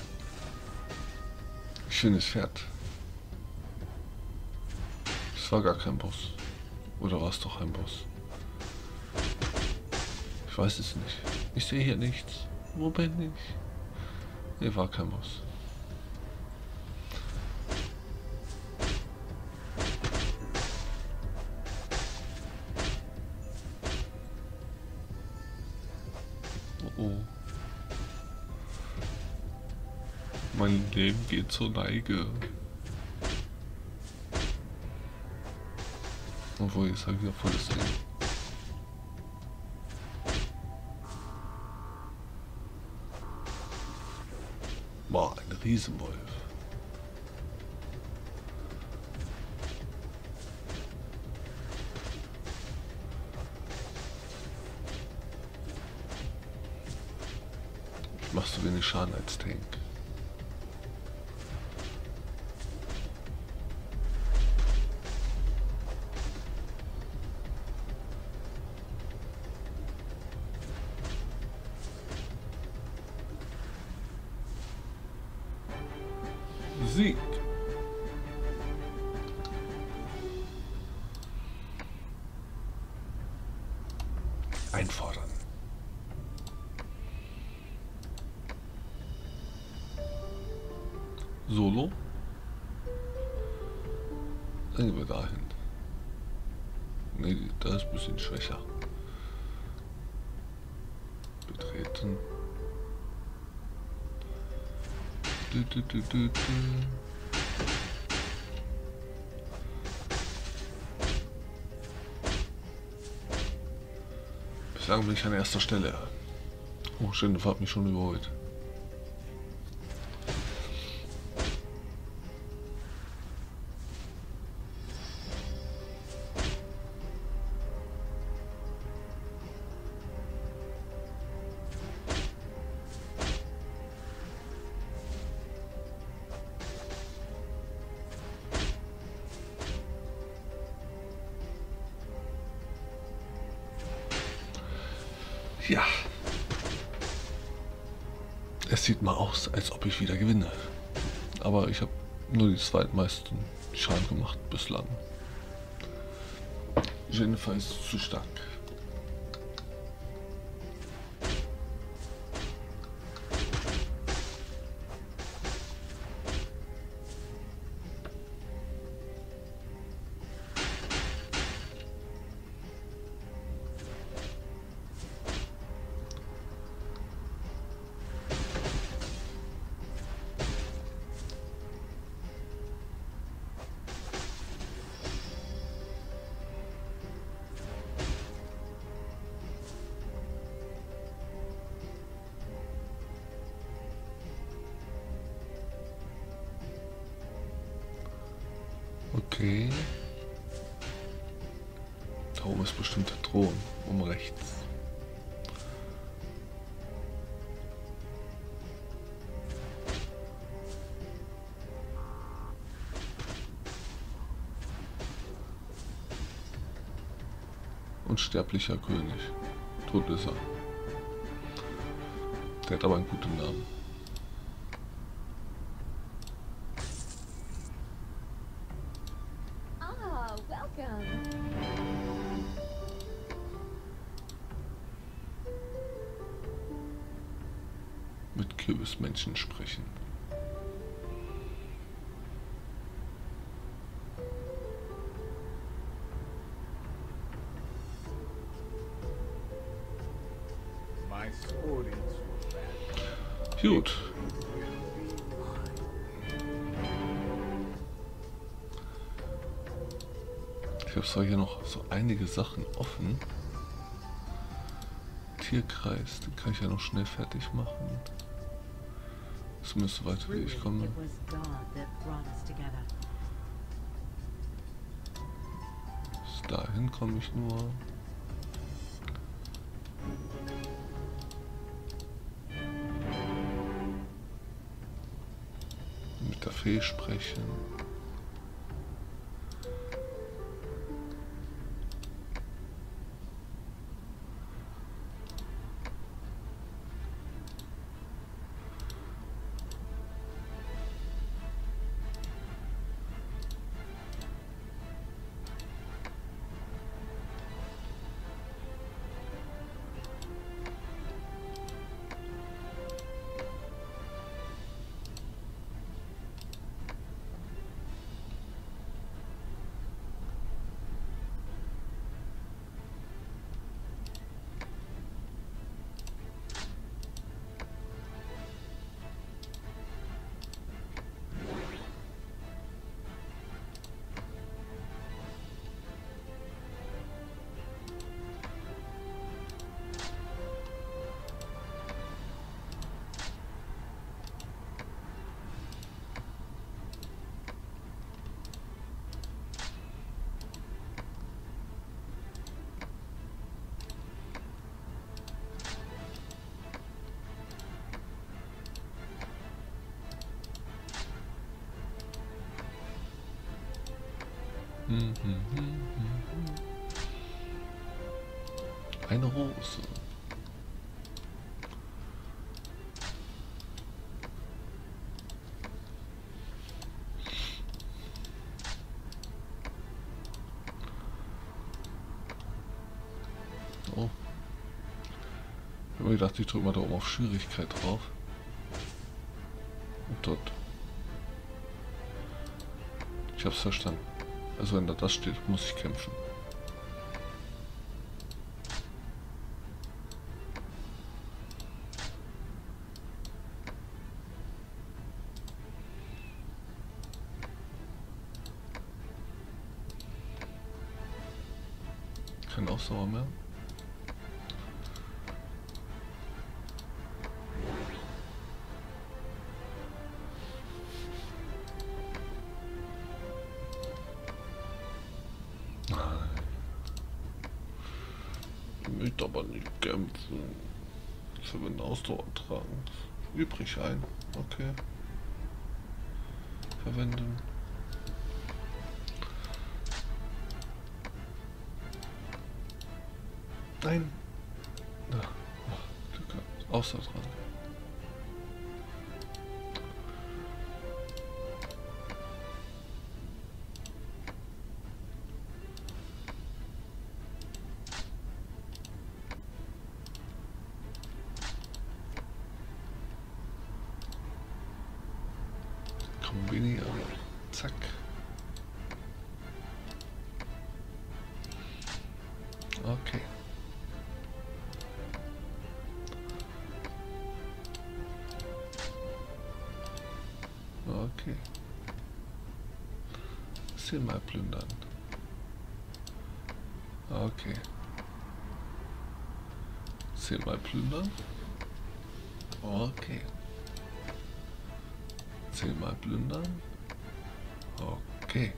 Schönes Pferd. Das war gar kein Boss. Oder war es doch ein Boss? Ich weiß es nicht. Ich sehe hier nichts. Wo bin ich? Nee, war kein Boss. Oh oh. Mein Leben geht zur Neige. Obwohl, jetzt habe ich wieder volles Leben. Boah, ein Riesenwolf. Machst du wenig Schaden als Tank. Sieg. Einfordern. Solo. Dann gehen wir dahin. Nee, da ist ein bisschen schwächer. Betreten. Bislang bin ich an erster Stelle. Oh, Schinnef hat mich schon überholt. Ja. Es sieht mal aus, als ob ich wieder gewinne. Aber ich habe nur die zweitmeisten Schaden gemacht bislang. Jennifer ist zu stark. Okay. Da oben ist bestimmt der Thron, um rechts. Unsterblicher König. Tot ist er. Der hat aber einen guten Namen. Ah, welcome. Mit Kürbismenschen sprechen. Gut. Ich habe zwar hier noch so einige Sachen offen. Tierkreis, den kann ich ja noch schnell fertig machen. Zumindest so weit wie ich komme. Bis dahin komme ich nur. Mit der Fee sprechen. Eine Rose. Oh. Ich habe mir gedacht, ich drücke mal da oben auf Schwierigkeit drauf. Und dort. Ich hab's verstanden. Also wenn da das steht, muss ich kämpfen. Kein Ausdauer mehr. Ich will aber nicht kämpfen. Ich will eine Ausdauer tragen. Übrig ein. Okay. Verwenden. Nein. Ja. Glück gehabt. Ausdauer tragen. Kombinieren. Zack. Okay. Okay. 10-mal plündern. Okay. 10-mal plündern. Okay. 10-mal plündern. Okay.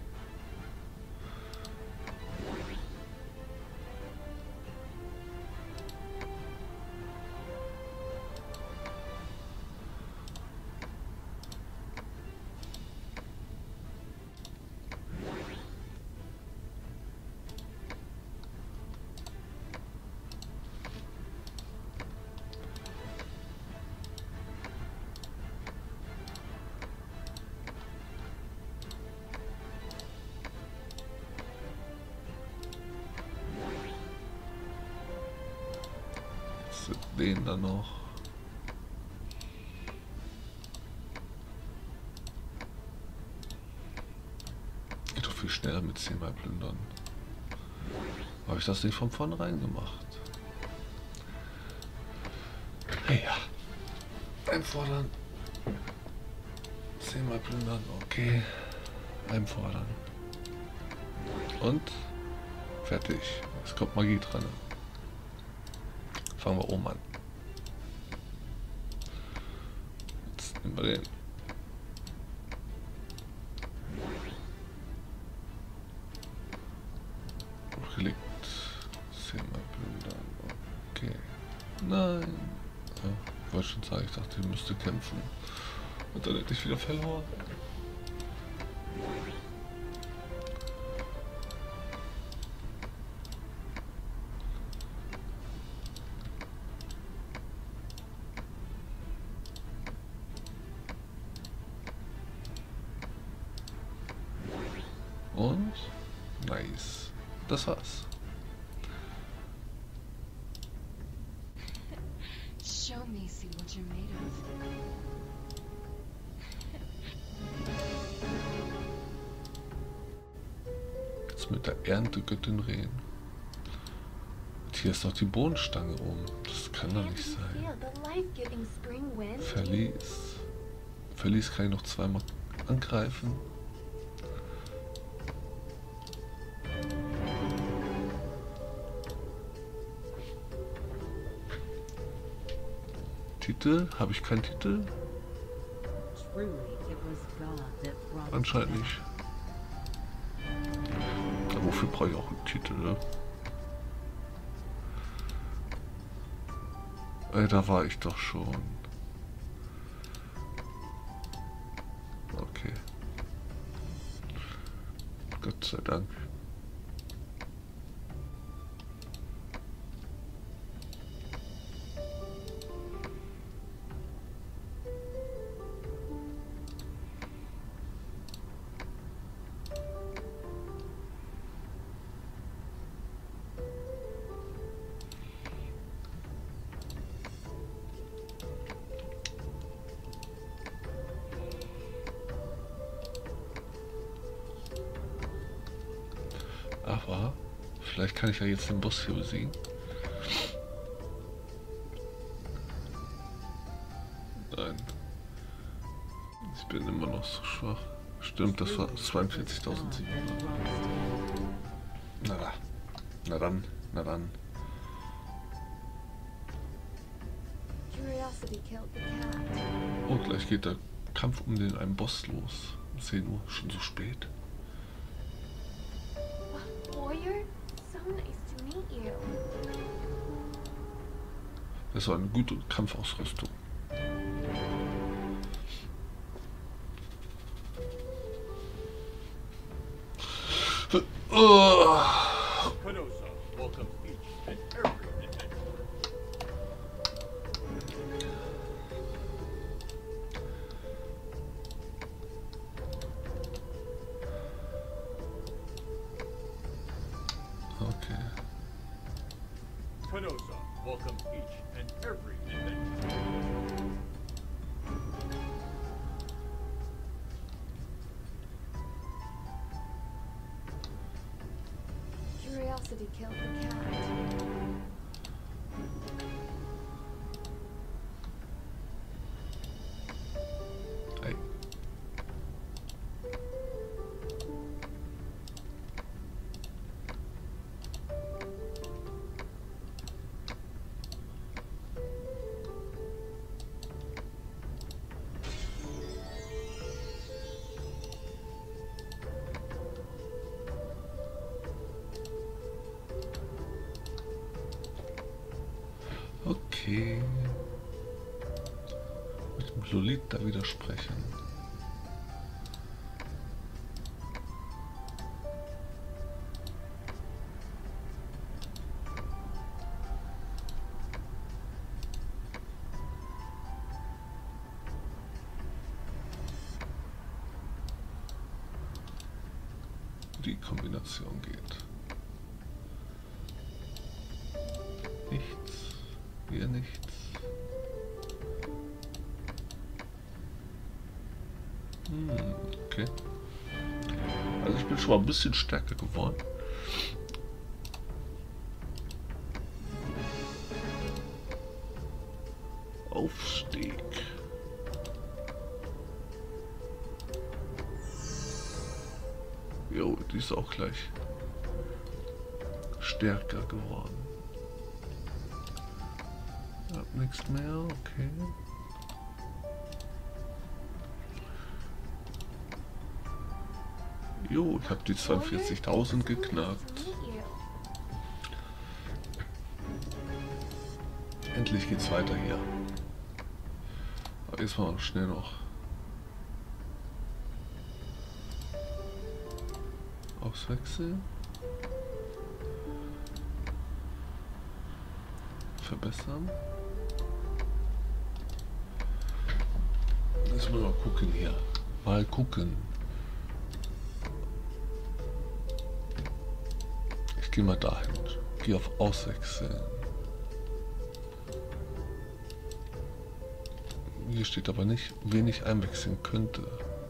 Den dann noch. Geht doch viel schneller mit 10-mal plündern. Habe ich das nicht von vornherein gemacht? Hey, ja. Einfordern. 10-mal plündern. Okay. Einfordern. Und fertig. Es kommt Magie dran. Fangen wir oben an. Jetzt nehmen wir den. Gelegt. 10-mal plündern. Okay. Nein. Ja, wollte schon sagen, ich dachte, ich müsste kämpfen. Und dann hätte ich wieder verloren. Und nice. Das war's. Show me, see what you're made of. Jetzt mit der Erntegöttin reden. Und hier ist doch die Bohnenstange oben. Das kann doch Can't nicht you sein. feel the life-giving spring wind? Verlies. Verlies kann ich noch 2-mal angreifen. Titel? Habe ich keinen Titel? Truly, it was God that brought Anscheinend nicht. Ja, wofür brauche ich auch einen Titel? Ne? Da war ich doch schon. Okay. Gott sei Dank. Aber vielleicht kann ich ja jetzt den Boss hier besiegen. Nein. Ich bin immer noch so schwach. Stimmt, das war 42.700. Na dann, na dann. Curiosity killed the cat. Oh, gleich geht der Kampf um den einen Boss los. Um 10 Uhr, schon so spät. Warrior, so nice to meet you. Das war eine gute Kampfausrüstung. Oh. Canosa welcomes each and every adventure. Okay. Canosa welcomes each and every adventure. curiosity killed the cat. Ei. Okay. Mit dem Lolita widersprechen. Die Kombination geht. Nichts. Hier nichts. Okay. Also ich bin schon mal ein bisschen stärker geworden. Aufstieg. Jo, die ist auch gleich stärker geworden. Hab nichts mehr, okay. Jo, ich habe die 42.000 geknackt. Endlich geht's weiter hier. Aber jetzt mal schnell noch auswechseln. Verbessern. Müssen wir mal gucken hier. Mal gucken. Ich gehe mal dahin. Gehe auf Auswechseln. Hier steht aber nicht, wen ich einwechseln könnte.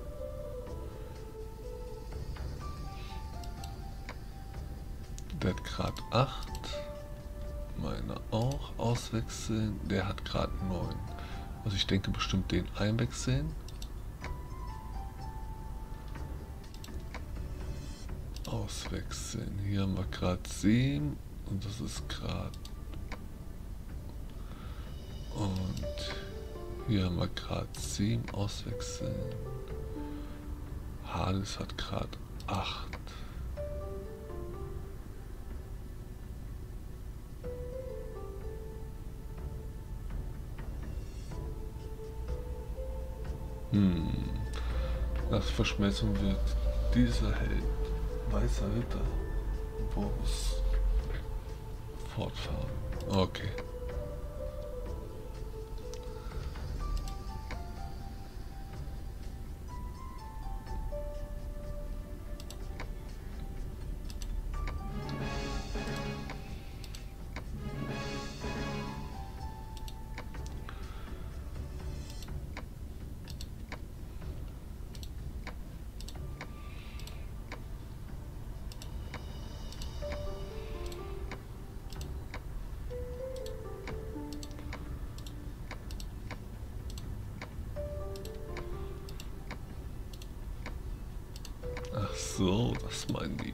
Der hat Grad 8. Meiner auch. Auswechseln. Der hat Grad 9. Also ich denke bestimmt den einwechseln. Auswechseln. Hier haben wir Grad 7 und das ist Grad. Und hier haben wir Grad 7 auswechseln. Hades hat Grad 8. Nach Verschmelzung wird dieser Held, weißer Ritter, Boris, fortfahren. Okay. Ach so, das meinen die.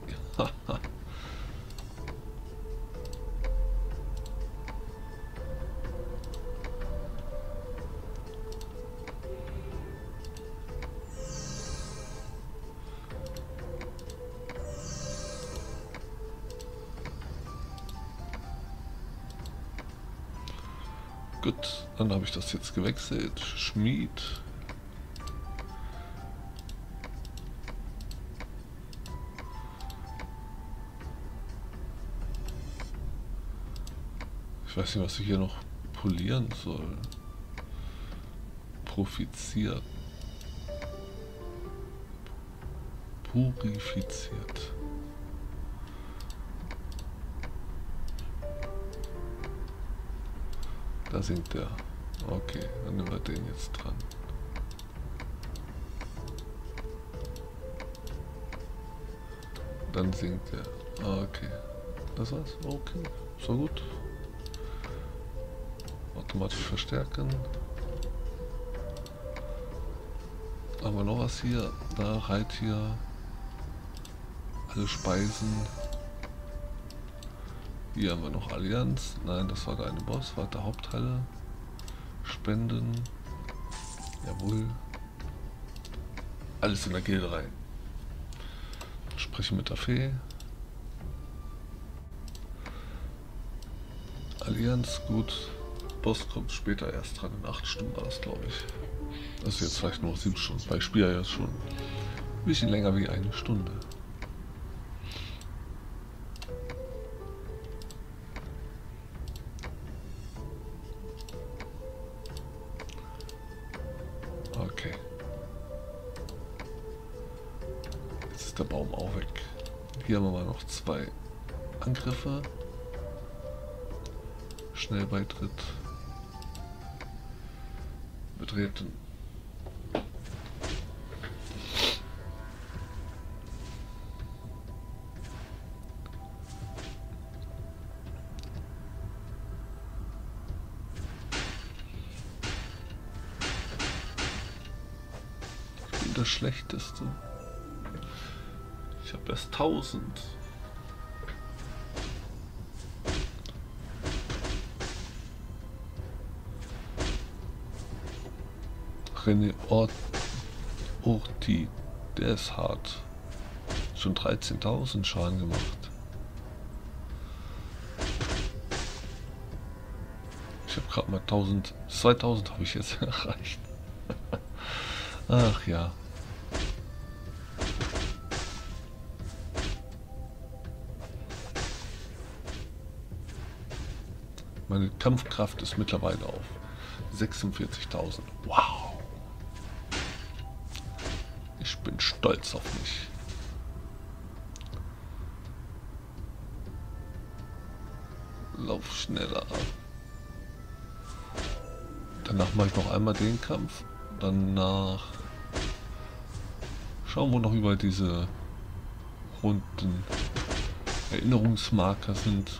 Gut, dann habe ich das jetzt gewechselt. Schmied. Ich weiß nicht, was ich hier noch polieren soll. Profiziert. Purifiziert. Da singt der. Okay, dann nehmen wir den jetzt dran. Dann singt er. Okay. Das war's? Okay. So gut. Automatisch verstärken. Haben wir noch was hier? Da, Reittier. Alle Speisen. Hier haben wir noch Allianz. Nein, das war der eine Boss. Warte, Haupthalle. Spenden. Jawohl. Alles in der Gilde rein. Sprechen mit der Fee. Allianz, gut. Boss kommt später erst dran. In 8 Stunden war das, glaube ich. Das ist jetzt vielleicht nur 7 Stunden. Bei Spiel ja schon ein bisschen länger wie eine Stunde. Okay. Jetzt ist der Baum auch weg. Hier haben wir mal noch 2 Angriffe. Schnellbeitritt. Betreten. Ich bin das Schlechteste. Ich habe erst 1000. René Orti, der ist hart. Schon 13.000 Schaden gemacht. Ich habe gerade mal 2000 habe ich jetzt erreicht. Ach ja. Meine Kampfkraft ist mittlerweile auf 46.000. Wow. Ich bin stolz auf mich. Lauf schneller. Danach mache ich noch einmal den Kampf. Danach schauen wir noch über diese runden Erinnerungsmarker sind.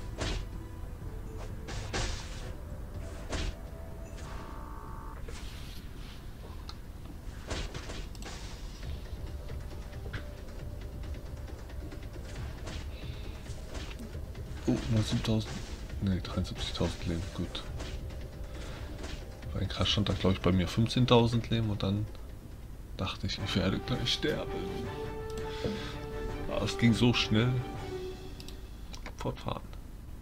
Oh, 19.000. Ne, 73.000 Leben, gut. Weil gerade stand da, glaube ich, bei mir 15.000 Leben und dann dachte ich, ich werde gleich sterben. Aber es ging so schnell. Fortfahren.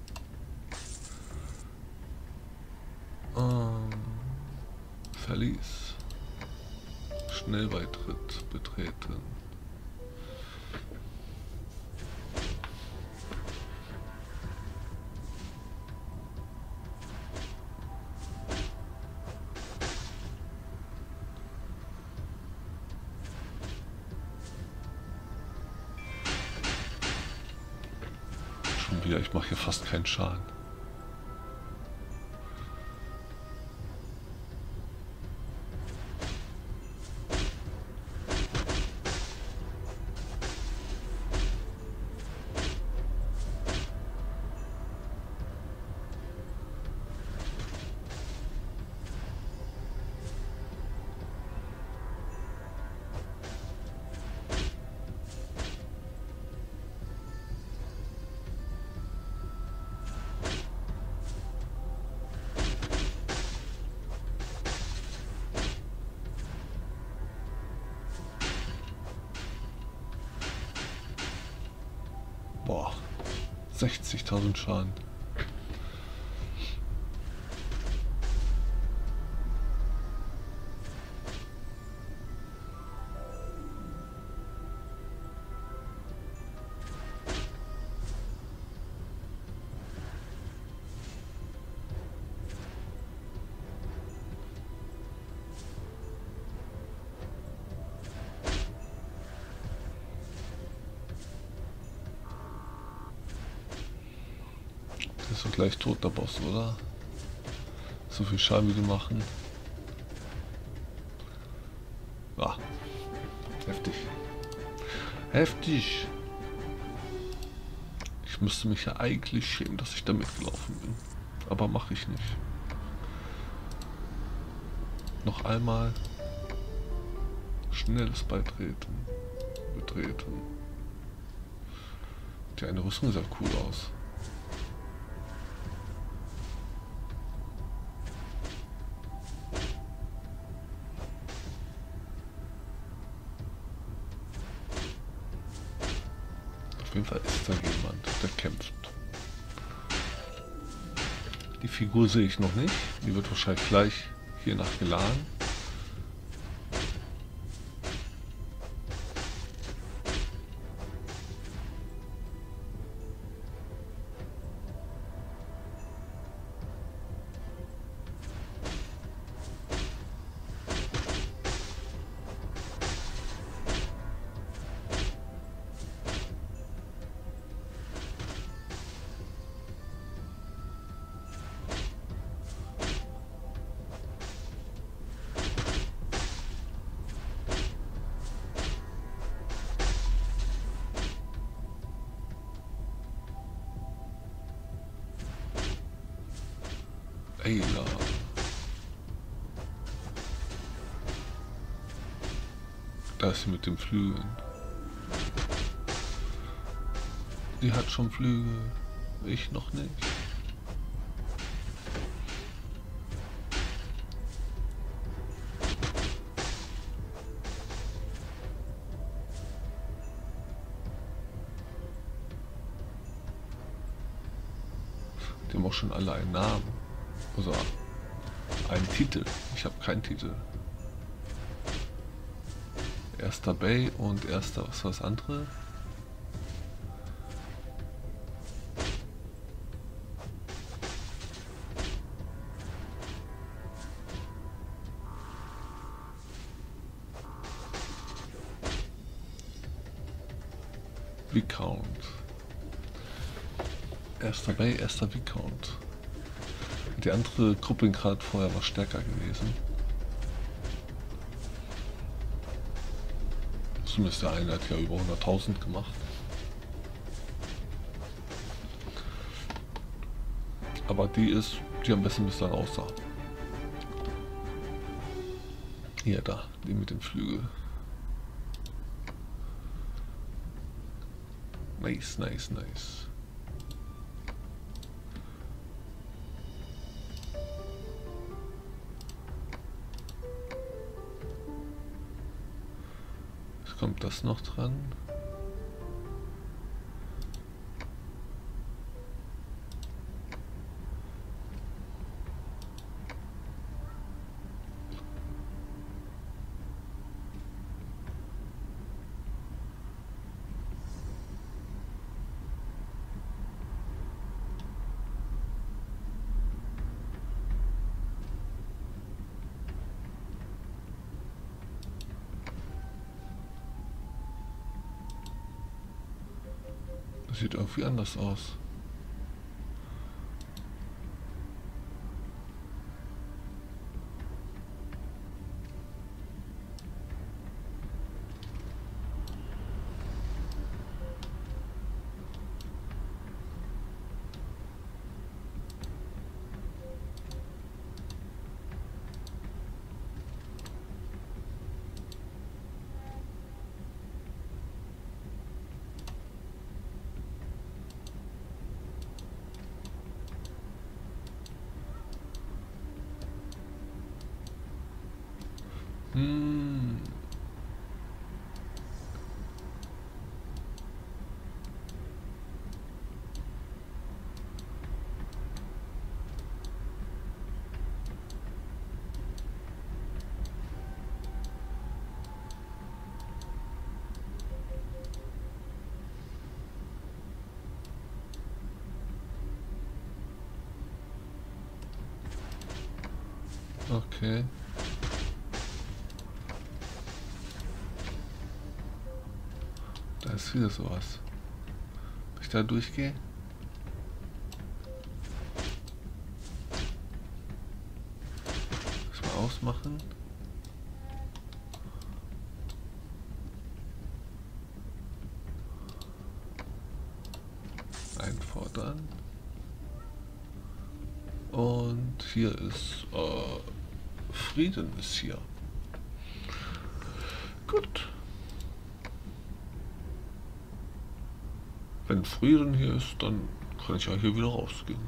Verlies. Schnellbeitritt betreten. Schon wieder, ich mache hier fast keinen Schaden. Boah, 60.000 Schaden. Ist doch gleich tot, der Boss, oder? So viel Schaden wie die machen. Ah, heftig. Heftig. Ich müsste mich ja eigentlich schämen, dass ich da mitgelaufen bin. Aber mache ich nicht. Noch einmal schnelles Betreten. Die eine Rüstung sah cool aus. Auf jeden Fall ist da jemand, der kämpft. Die Figur sehe ich noch nicht. Die wird wahrscheinlich gleich hier nachgeladen. Ayla. Da ist sie mit den Flügeln. Sie hat schon Flügel. Ich noch nicht. Die haben auch schon alle einen Namen. Also einen Titel. Ich habe keinen Titel. Erster Bay und erster, was war das andere? Viscount. Erster Bay, erster Viscount. Die andere Gruppe gerade vorher war stärker gewesen. Zumindest der eine hat ja über 100.000 gemacht. Aber die am besten bis dann aussah. Hier, da, die mit dem Flügel. Nice, nice, nice. Kommt das noch dran? Das sieht irgendwie anders aus. Okay. Da ist wieder sowas. Wenn ich da durchgehe. Das mal ausmachen. Nein. fordern. Und hier ist Frieden ist hier. Gut. Wenn Frieden hier ist, dann kann ich ja hier wieder rausgehen.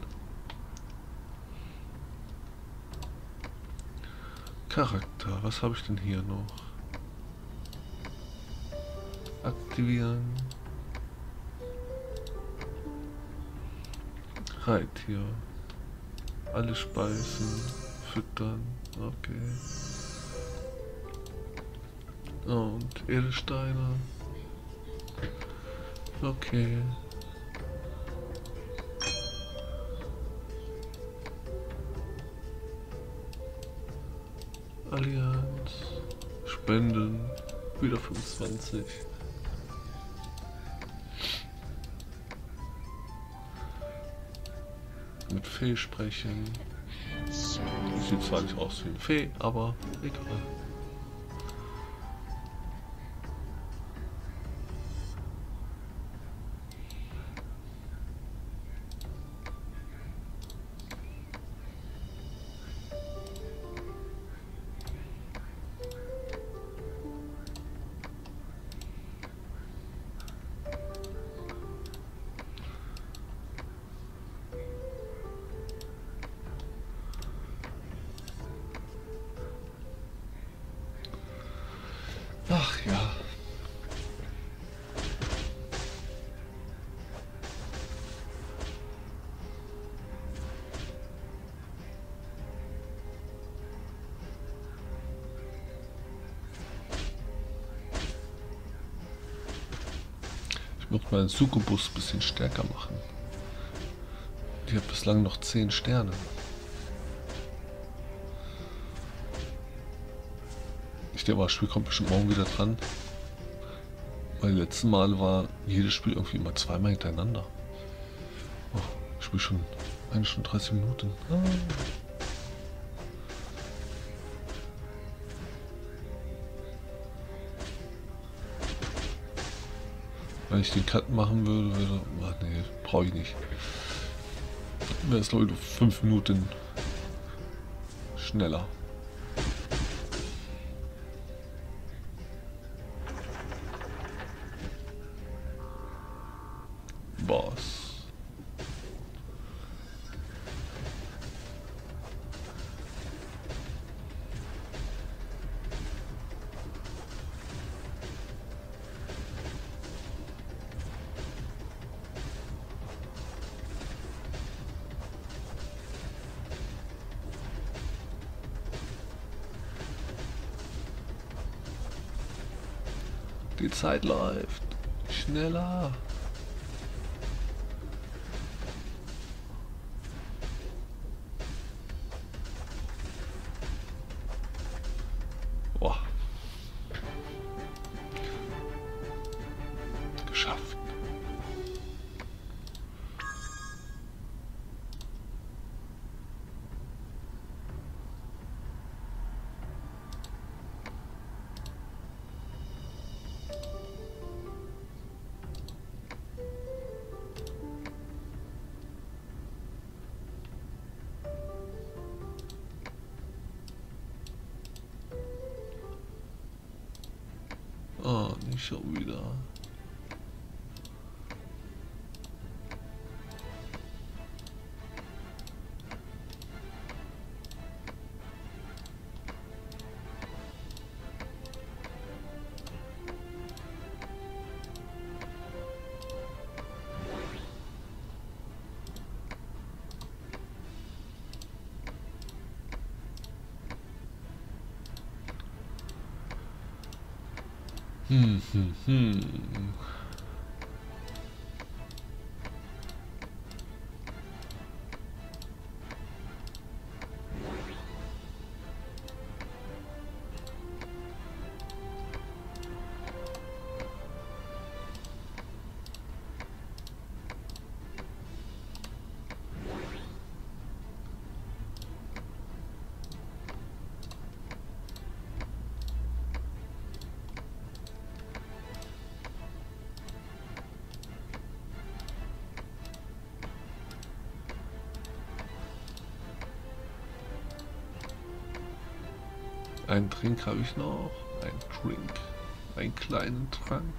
Charakter, was habe ich denn hier noch? Aktivieren. Reittier. Alle Speisen. Füttern. Okay. Und Edelsteine. Okay. Allianz. Spenden. Wieder 25. Mit Fee sprechen. Sieht zwar nicht aus wie ein Fee, aber egal. Ach ja. Ich muss meinen Succubus ein bisschen stärker machen. Die hat bislang noch 10 Sterne. Ich denke mal, das Spiel kommt bestimmt morgen wieder dran. Weil letzten Mal war jedes Spiel irgendwie immer zweimal hintereinander. Oh, ich spiele schon 1 Stunde 30 Minuten. Ah. Wenn ich den Cut machen würde, ach nee, brauche ich nicht. Wäre es Leute 5 Minuten schneller. Boss. Die Zeit läuft. Schneller. Boah. Geschafft. Oh, nicht schon wieder. Hm. Einen Trink habe ich noch. Ein Drink. Einen kleinen Trank.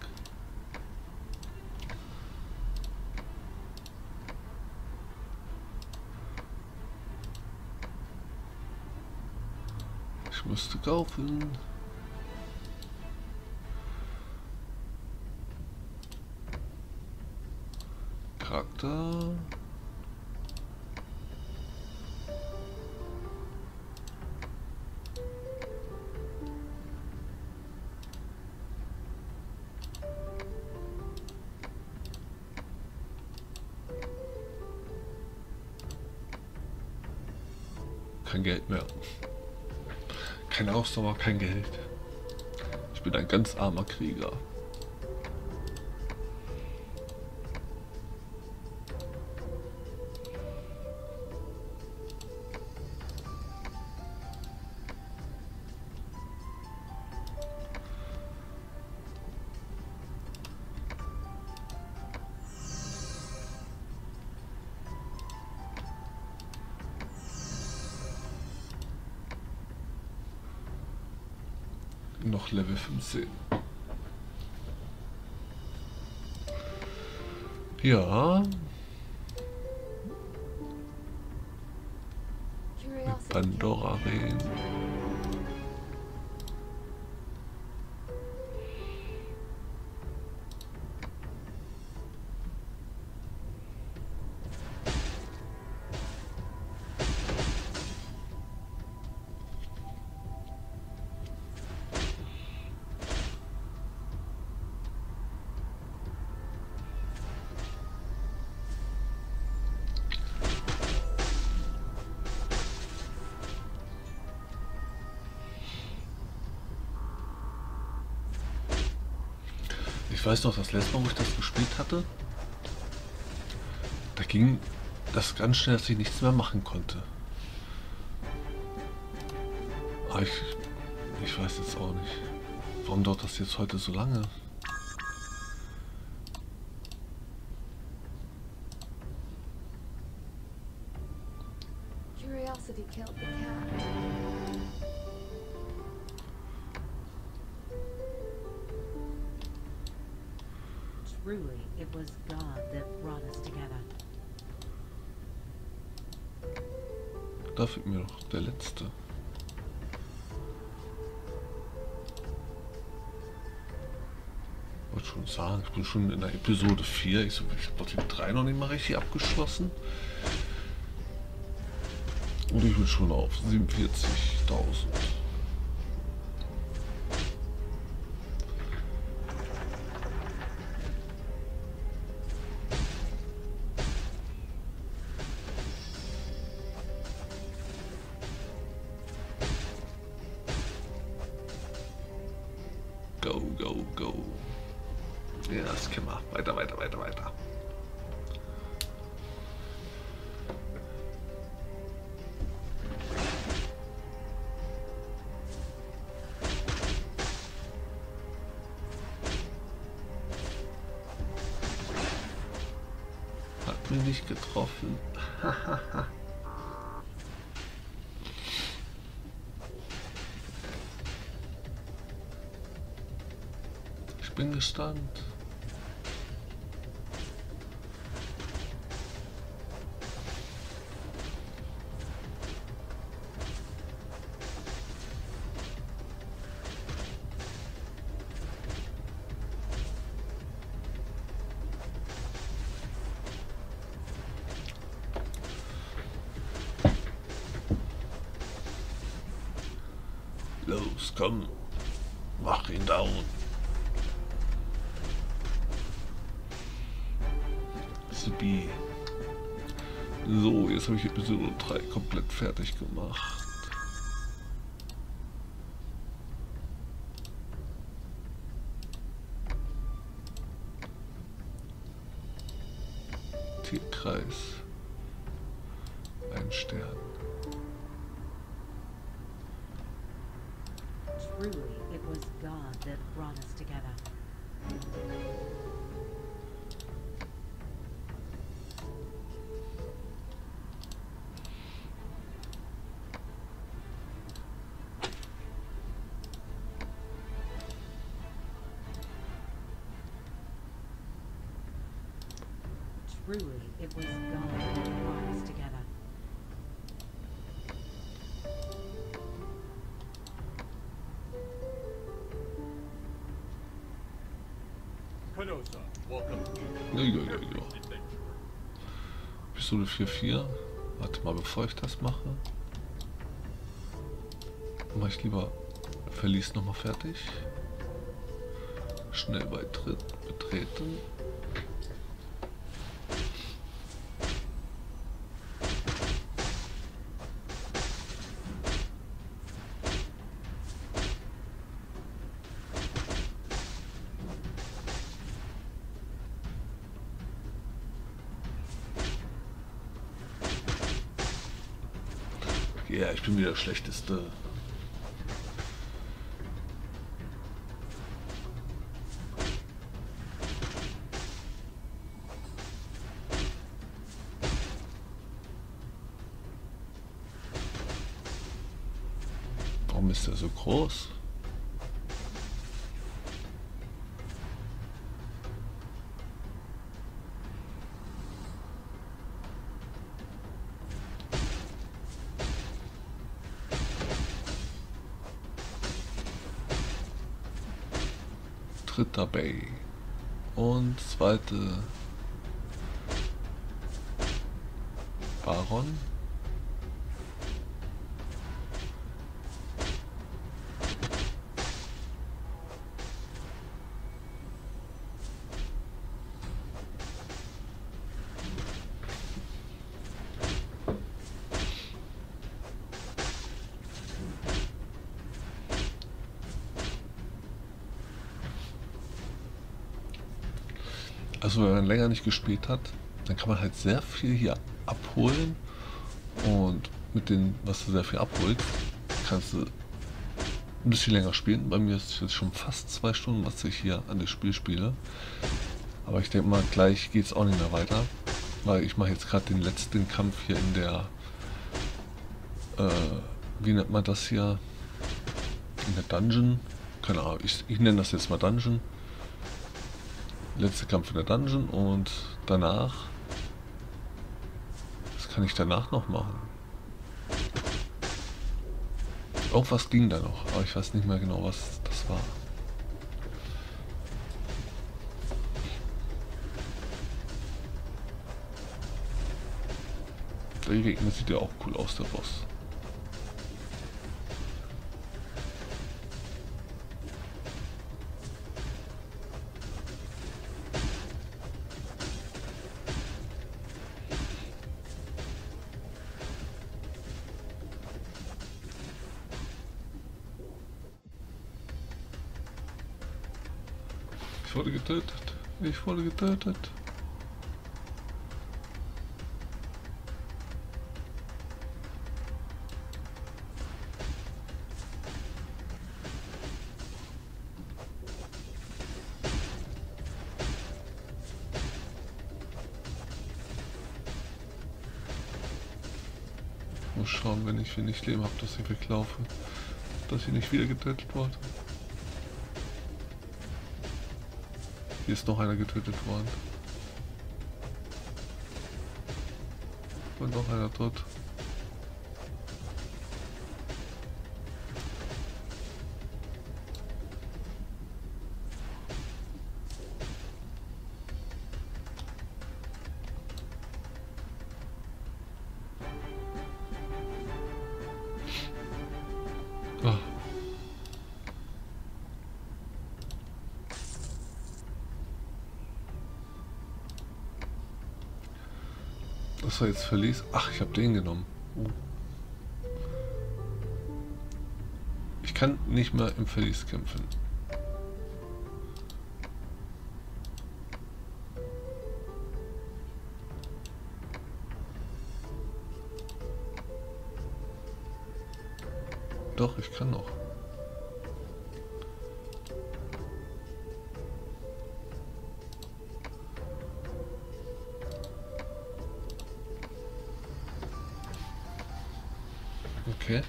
Ich musste kaufen. Charakter. Kein Geld mehr. Keine Ausdauer, kein Geld. Ich bin ein ganz armer Krieger. Noch Level 15. Ja. Mit Pandora reden. Ich weiß noch, das letzte Mal, wo ich das gespielt hatte, da ging das ganz schnell, dass ich nichts mehr machen konnte. Aber ich weiß jetzt auch nicht, warum dauert das jetzt heute so lange? Curiosity killed the cat. Truly, it was God that brought us together. Da fehlt mir noch der letzte. Ich wollte schon sagen, ich bin schon in der Episode 4. Ich habe doch die 3 noch nicht mal richtig abgeschlossen. Und ich bin schon auf 47.000. Go, go, go. Ja, das können wir. Weiter, weiter, weiter, weiter. Hat mich nicht getroffen. Ich bin gespannt. Los, komm. Mach ihn down. Subi. So, jetzt habe ich Episode 3 komplett fertig gemacht. Tierkreis. Ein Stern. Truly, it was God that brought us together. Truly, it was God that brought us together. Canosa, welcome to Jo, jo, jo, jo. Everest Adventure. Episode 4.4. Warte mal, bevor ich das mache, mache ich lieber Verlies nochmal fertig. Schnell betreten. Ja, ich bin wieder der Schlechteste. Warum ist der so groß? Dritter Bay und zweite Baron. Also wenn man länger nicht gespielt hat, dann kann man halt sehr viel hier abholen und mit dem, was du sehr viel abholst, kannst du ein bisschen länger spielen. Bei mir ist es jetzt schon fast 2 Stunden, was ich hier an das Spiel spiele. Aber ich denke mal, gleich geht es auch nicht mehr weiter, weil ich mache jetzt gerade den letzten Kampf hier in der, wie nennt man das hier, in der Dungeon. Keine Ahnung, ich nenne das jetzt mal Dungeon. Letzter Kampf in der Dungeon und danach, was kann ich danach noch machen? Irgendwas ging da noch, aber ich weiß nicht mehr genau, was das war. Der Gegner sieht ja auch cool aus, der Boss. Ich wurde getötet. Ich wurde getötet. Muss schauen, wenn ich wenig Leben habe, dass ich weglaufe. Dass ich nicht wieder getötet wurde. Hier ist noch einer getötet worden. Und noch einer tot. Ah. Das war jetzt Verlies. Ach, ich habe den genommen. Ich kann nicht mehr im Verlies kämpfen. Doch, ich kann noch. Okay.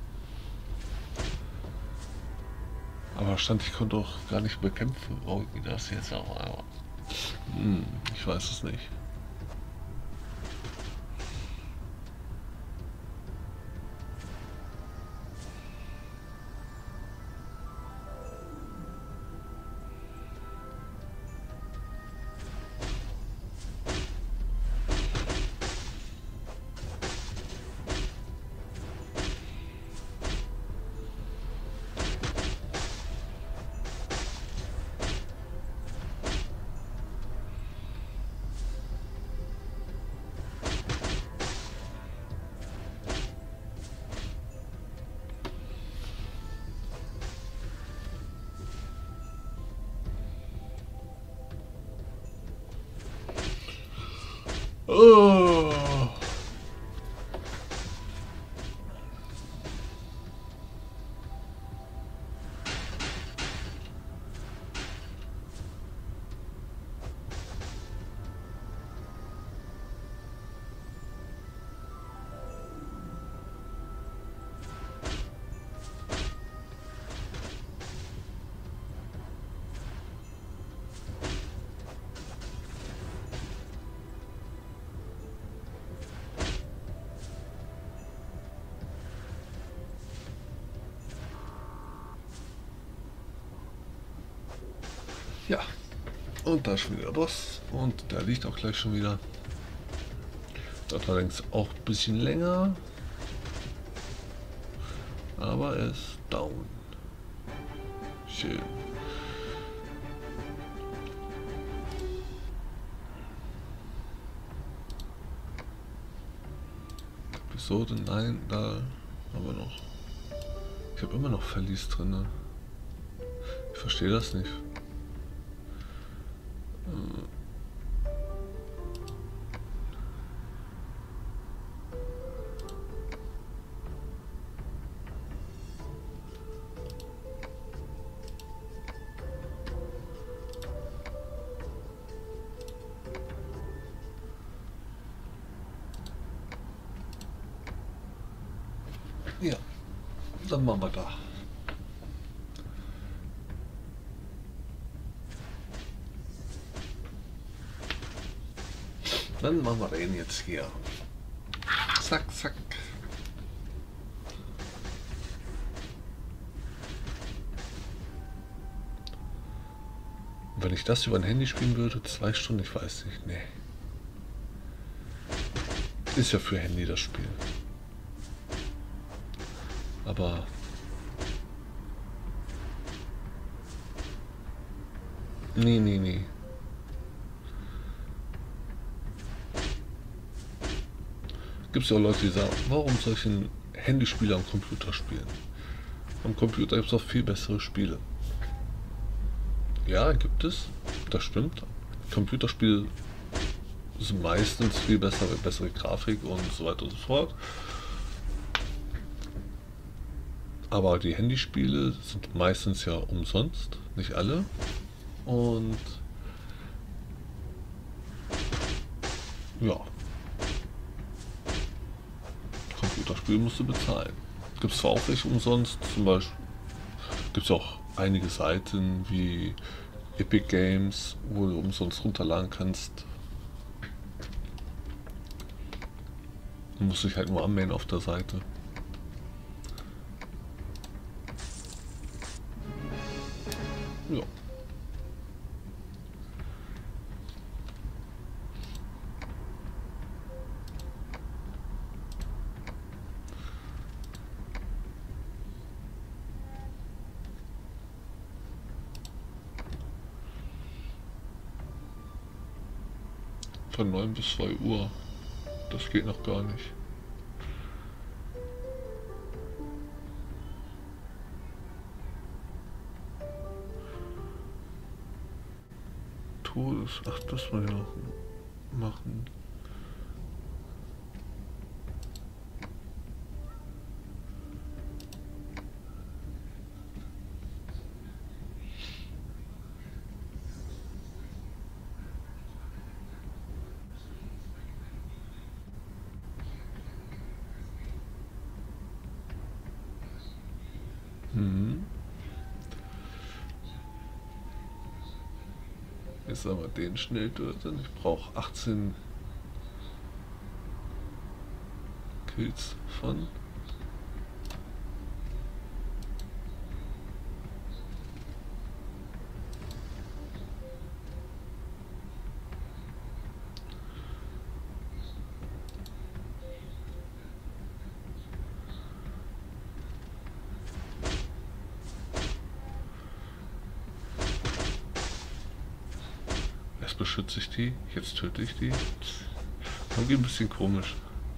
Aber stand, ich konnte auch gar nicht bekämpfen. Oh, wie das jetzt auch. Aber ich weiß es nicht. Oh. Ja, und da ist schon wieder der Boss und der liegt auch gleich schon wieder. Dauert allerdings auch ein bisschen länger, aber er ist down. Schön. Episode, nein, da haben wir noch. Ich habe immer noch Verlies drin. Ich verstehe das nicht. Ja, dann machen wir da. Dann machen wir den jetzt hier. Zack, zack. Und wenn ich das über ein Handy spielen würde, 2 Stunden, ich weiß nicht, nee. Ist ja für Handy das Spiel. Aber nee. Gibt es ja auch Leute, die sagen, warum soll ich ein Handyspiele am Computer spielen? Am Computer gibt es auch viel bessere Spiele. Ja, gibt es. Das stimmt. Computerspiele sind meistens viel besser mit bessere Grafik und so weiter und so fort. Aber die Handyspiele sind meistens ja umsonst, nicht alle. Und ja, Computerspiele musst du bezahlen. Gibt es zwar auch welche umsonst, zum Beispiel gibt es auch einige Seiten wie Epic Games, wo du umsonst runterladen kannst. Du musst dich halt nur anmelden auf der Seite. Ja. Von 9 bis 2 Uhr. Das geht noch gar nicht. Ach, das mal ja machen. Jetzt haben wir den schnell durch. Ich brauche 18 Kills von. Erst beschütze ich die, jetzt töte ich die. Das geht ein bisschen komisch.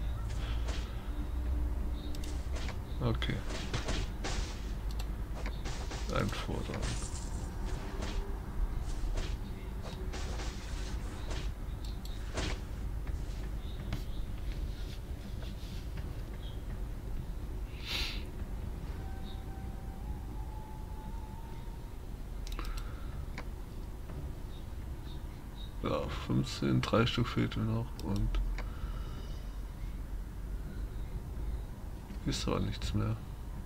Okay. Einfordern. Ja, 15, 3 Stück fehlt mir noch und hier ist aber nichts mehr.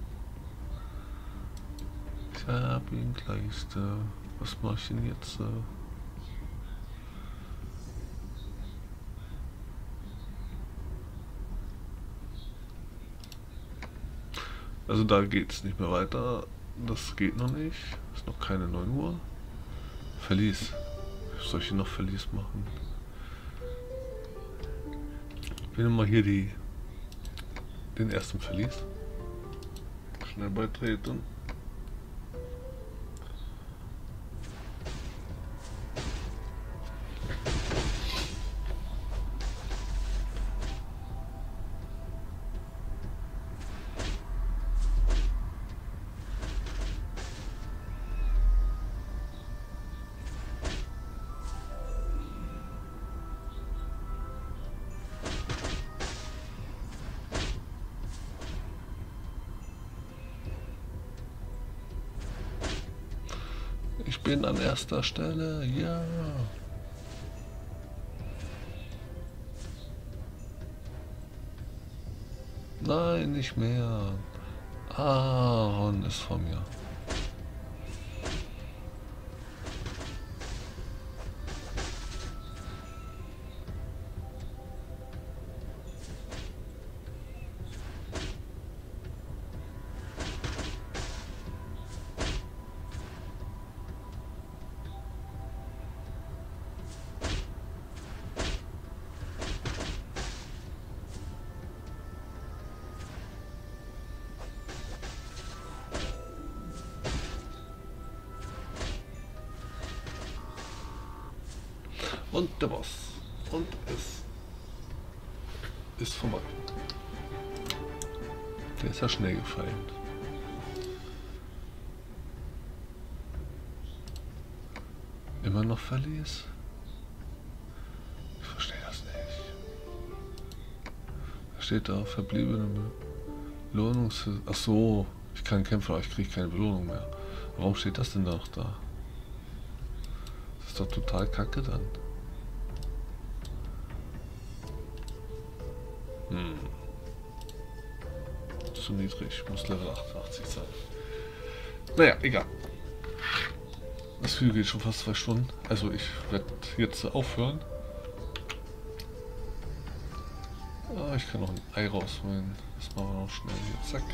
Ich hab ihn gleich da. Was mache ich denn jetzt? Also da geht es nicht mehr weiter. Das geht noch nicht. Ist noch keine 9 Uhr. Verlies. Soll ich hier noch Verlies machen? Ich will mal hier den ersten Verlies. Schnell beitreten. Ich bin an erster Stelle, ja. Nein, nicht mehr. Aaron ist vor mir. Und der Boss. Und es ist vorbei. Der ist ja schnell gefallen. Immer noch Verlies? Ich verstehe das nicht. Da steht da, verbliebene Belohnung. Ach so, ich kann kämpfen, aber ich kriege keine Belohnung mehr. Warum steht das denn noch da? Das ist doch total kacke dann. Zu niedrig, muss Level 88 sein. Naja, egal. Das Video geht schon fast 2 Stunden. Also ich werde jetzt aufhören. Ah, ich kann noch ein Ei rausholen. Das machen wir noch schnell hier. Zack.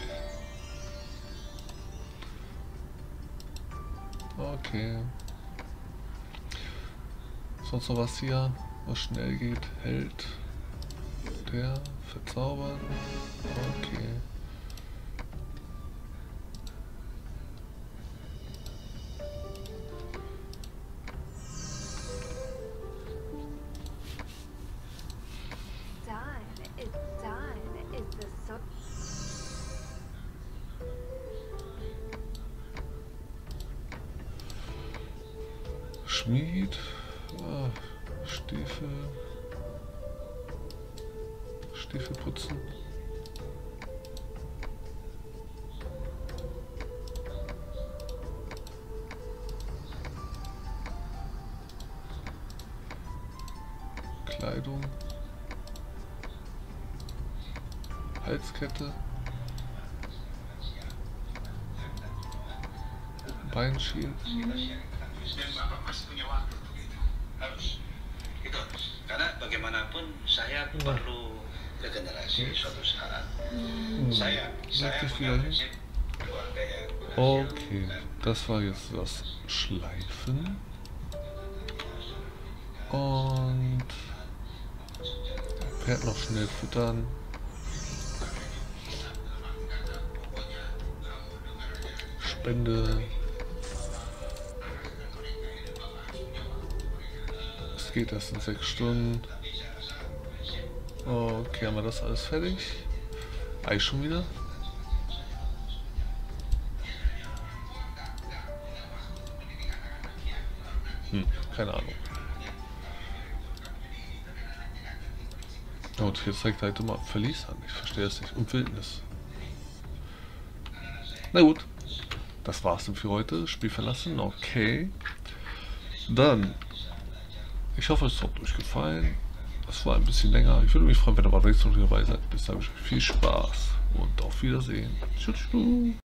Okay. Sonst noch was hier, was schnell geht? Hält. Der verzaubern. Okay. Schmied, Stiefel putzen. Kleidung. Halskette. Beinschienen. Karena bagaimanapun saya perlu regenerasi suatu saat. Saya punya prinsip keluarga yang okay, das war jetzt das Schleifen. Und Pferd noch schnell füttern. Spende. Es geht erst in 6 Stunden. Okay, haben wir das alles fertig? Ei schon wieder? Keine Ahnung. Und hier zeigt halt immer Verlies an. Ich verstehe es nicht. Und Wildnis. Na gut. Das war's dann für heute. Spiel verlassen. Okay. Dann Ich hoffe, es hat euch gefallen. Das war ein bisschen länger. Ich würde mich freuen, wenn ihr mal nächstes Mal dabei seid. Bis dahin wünsche ich euch viel Spaß und auf Wiedersehen. Tschüss.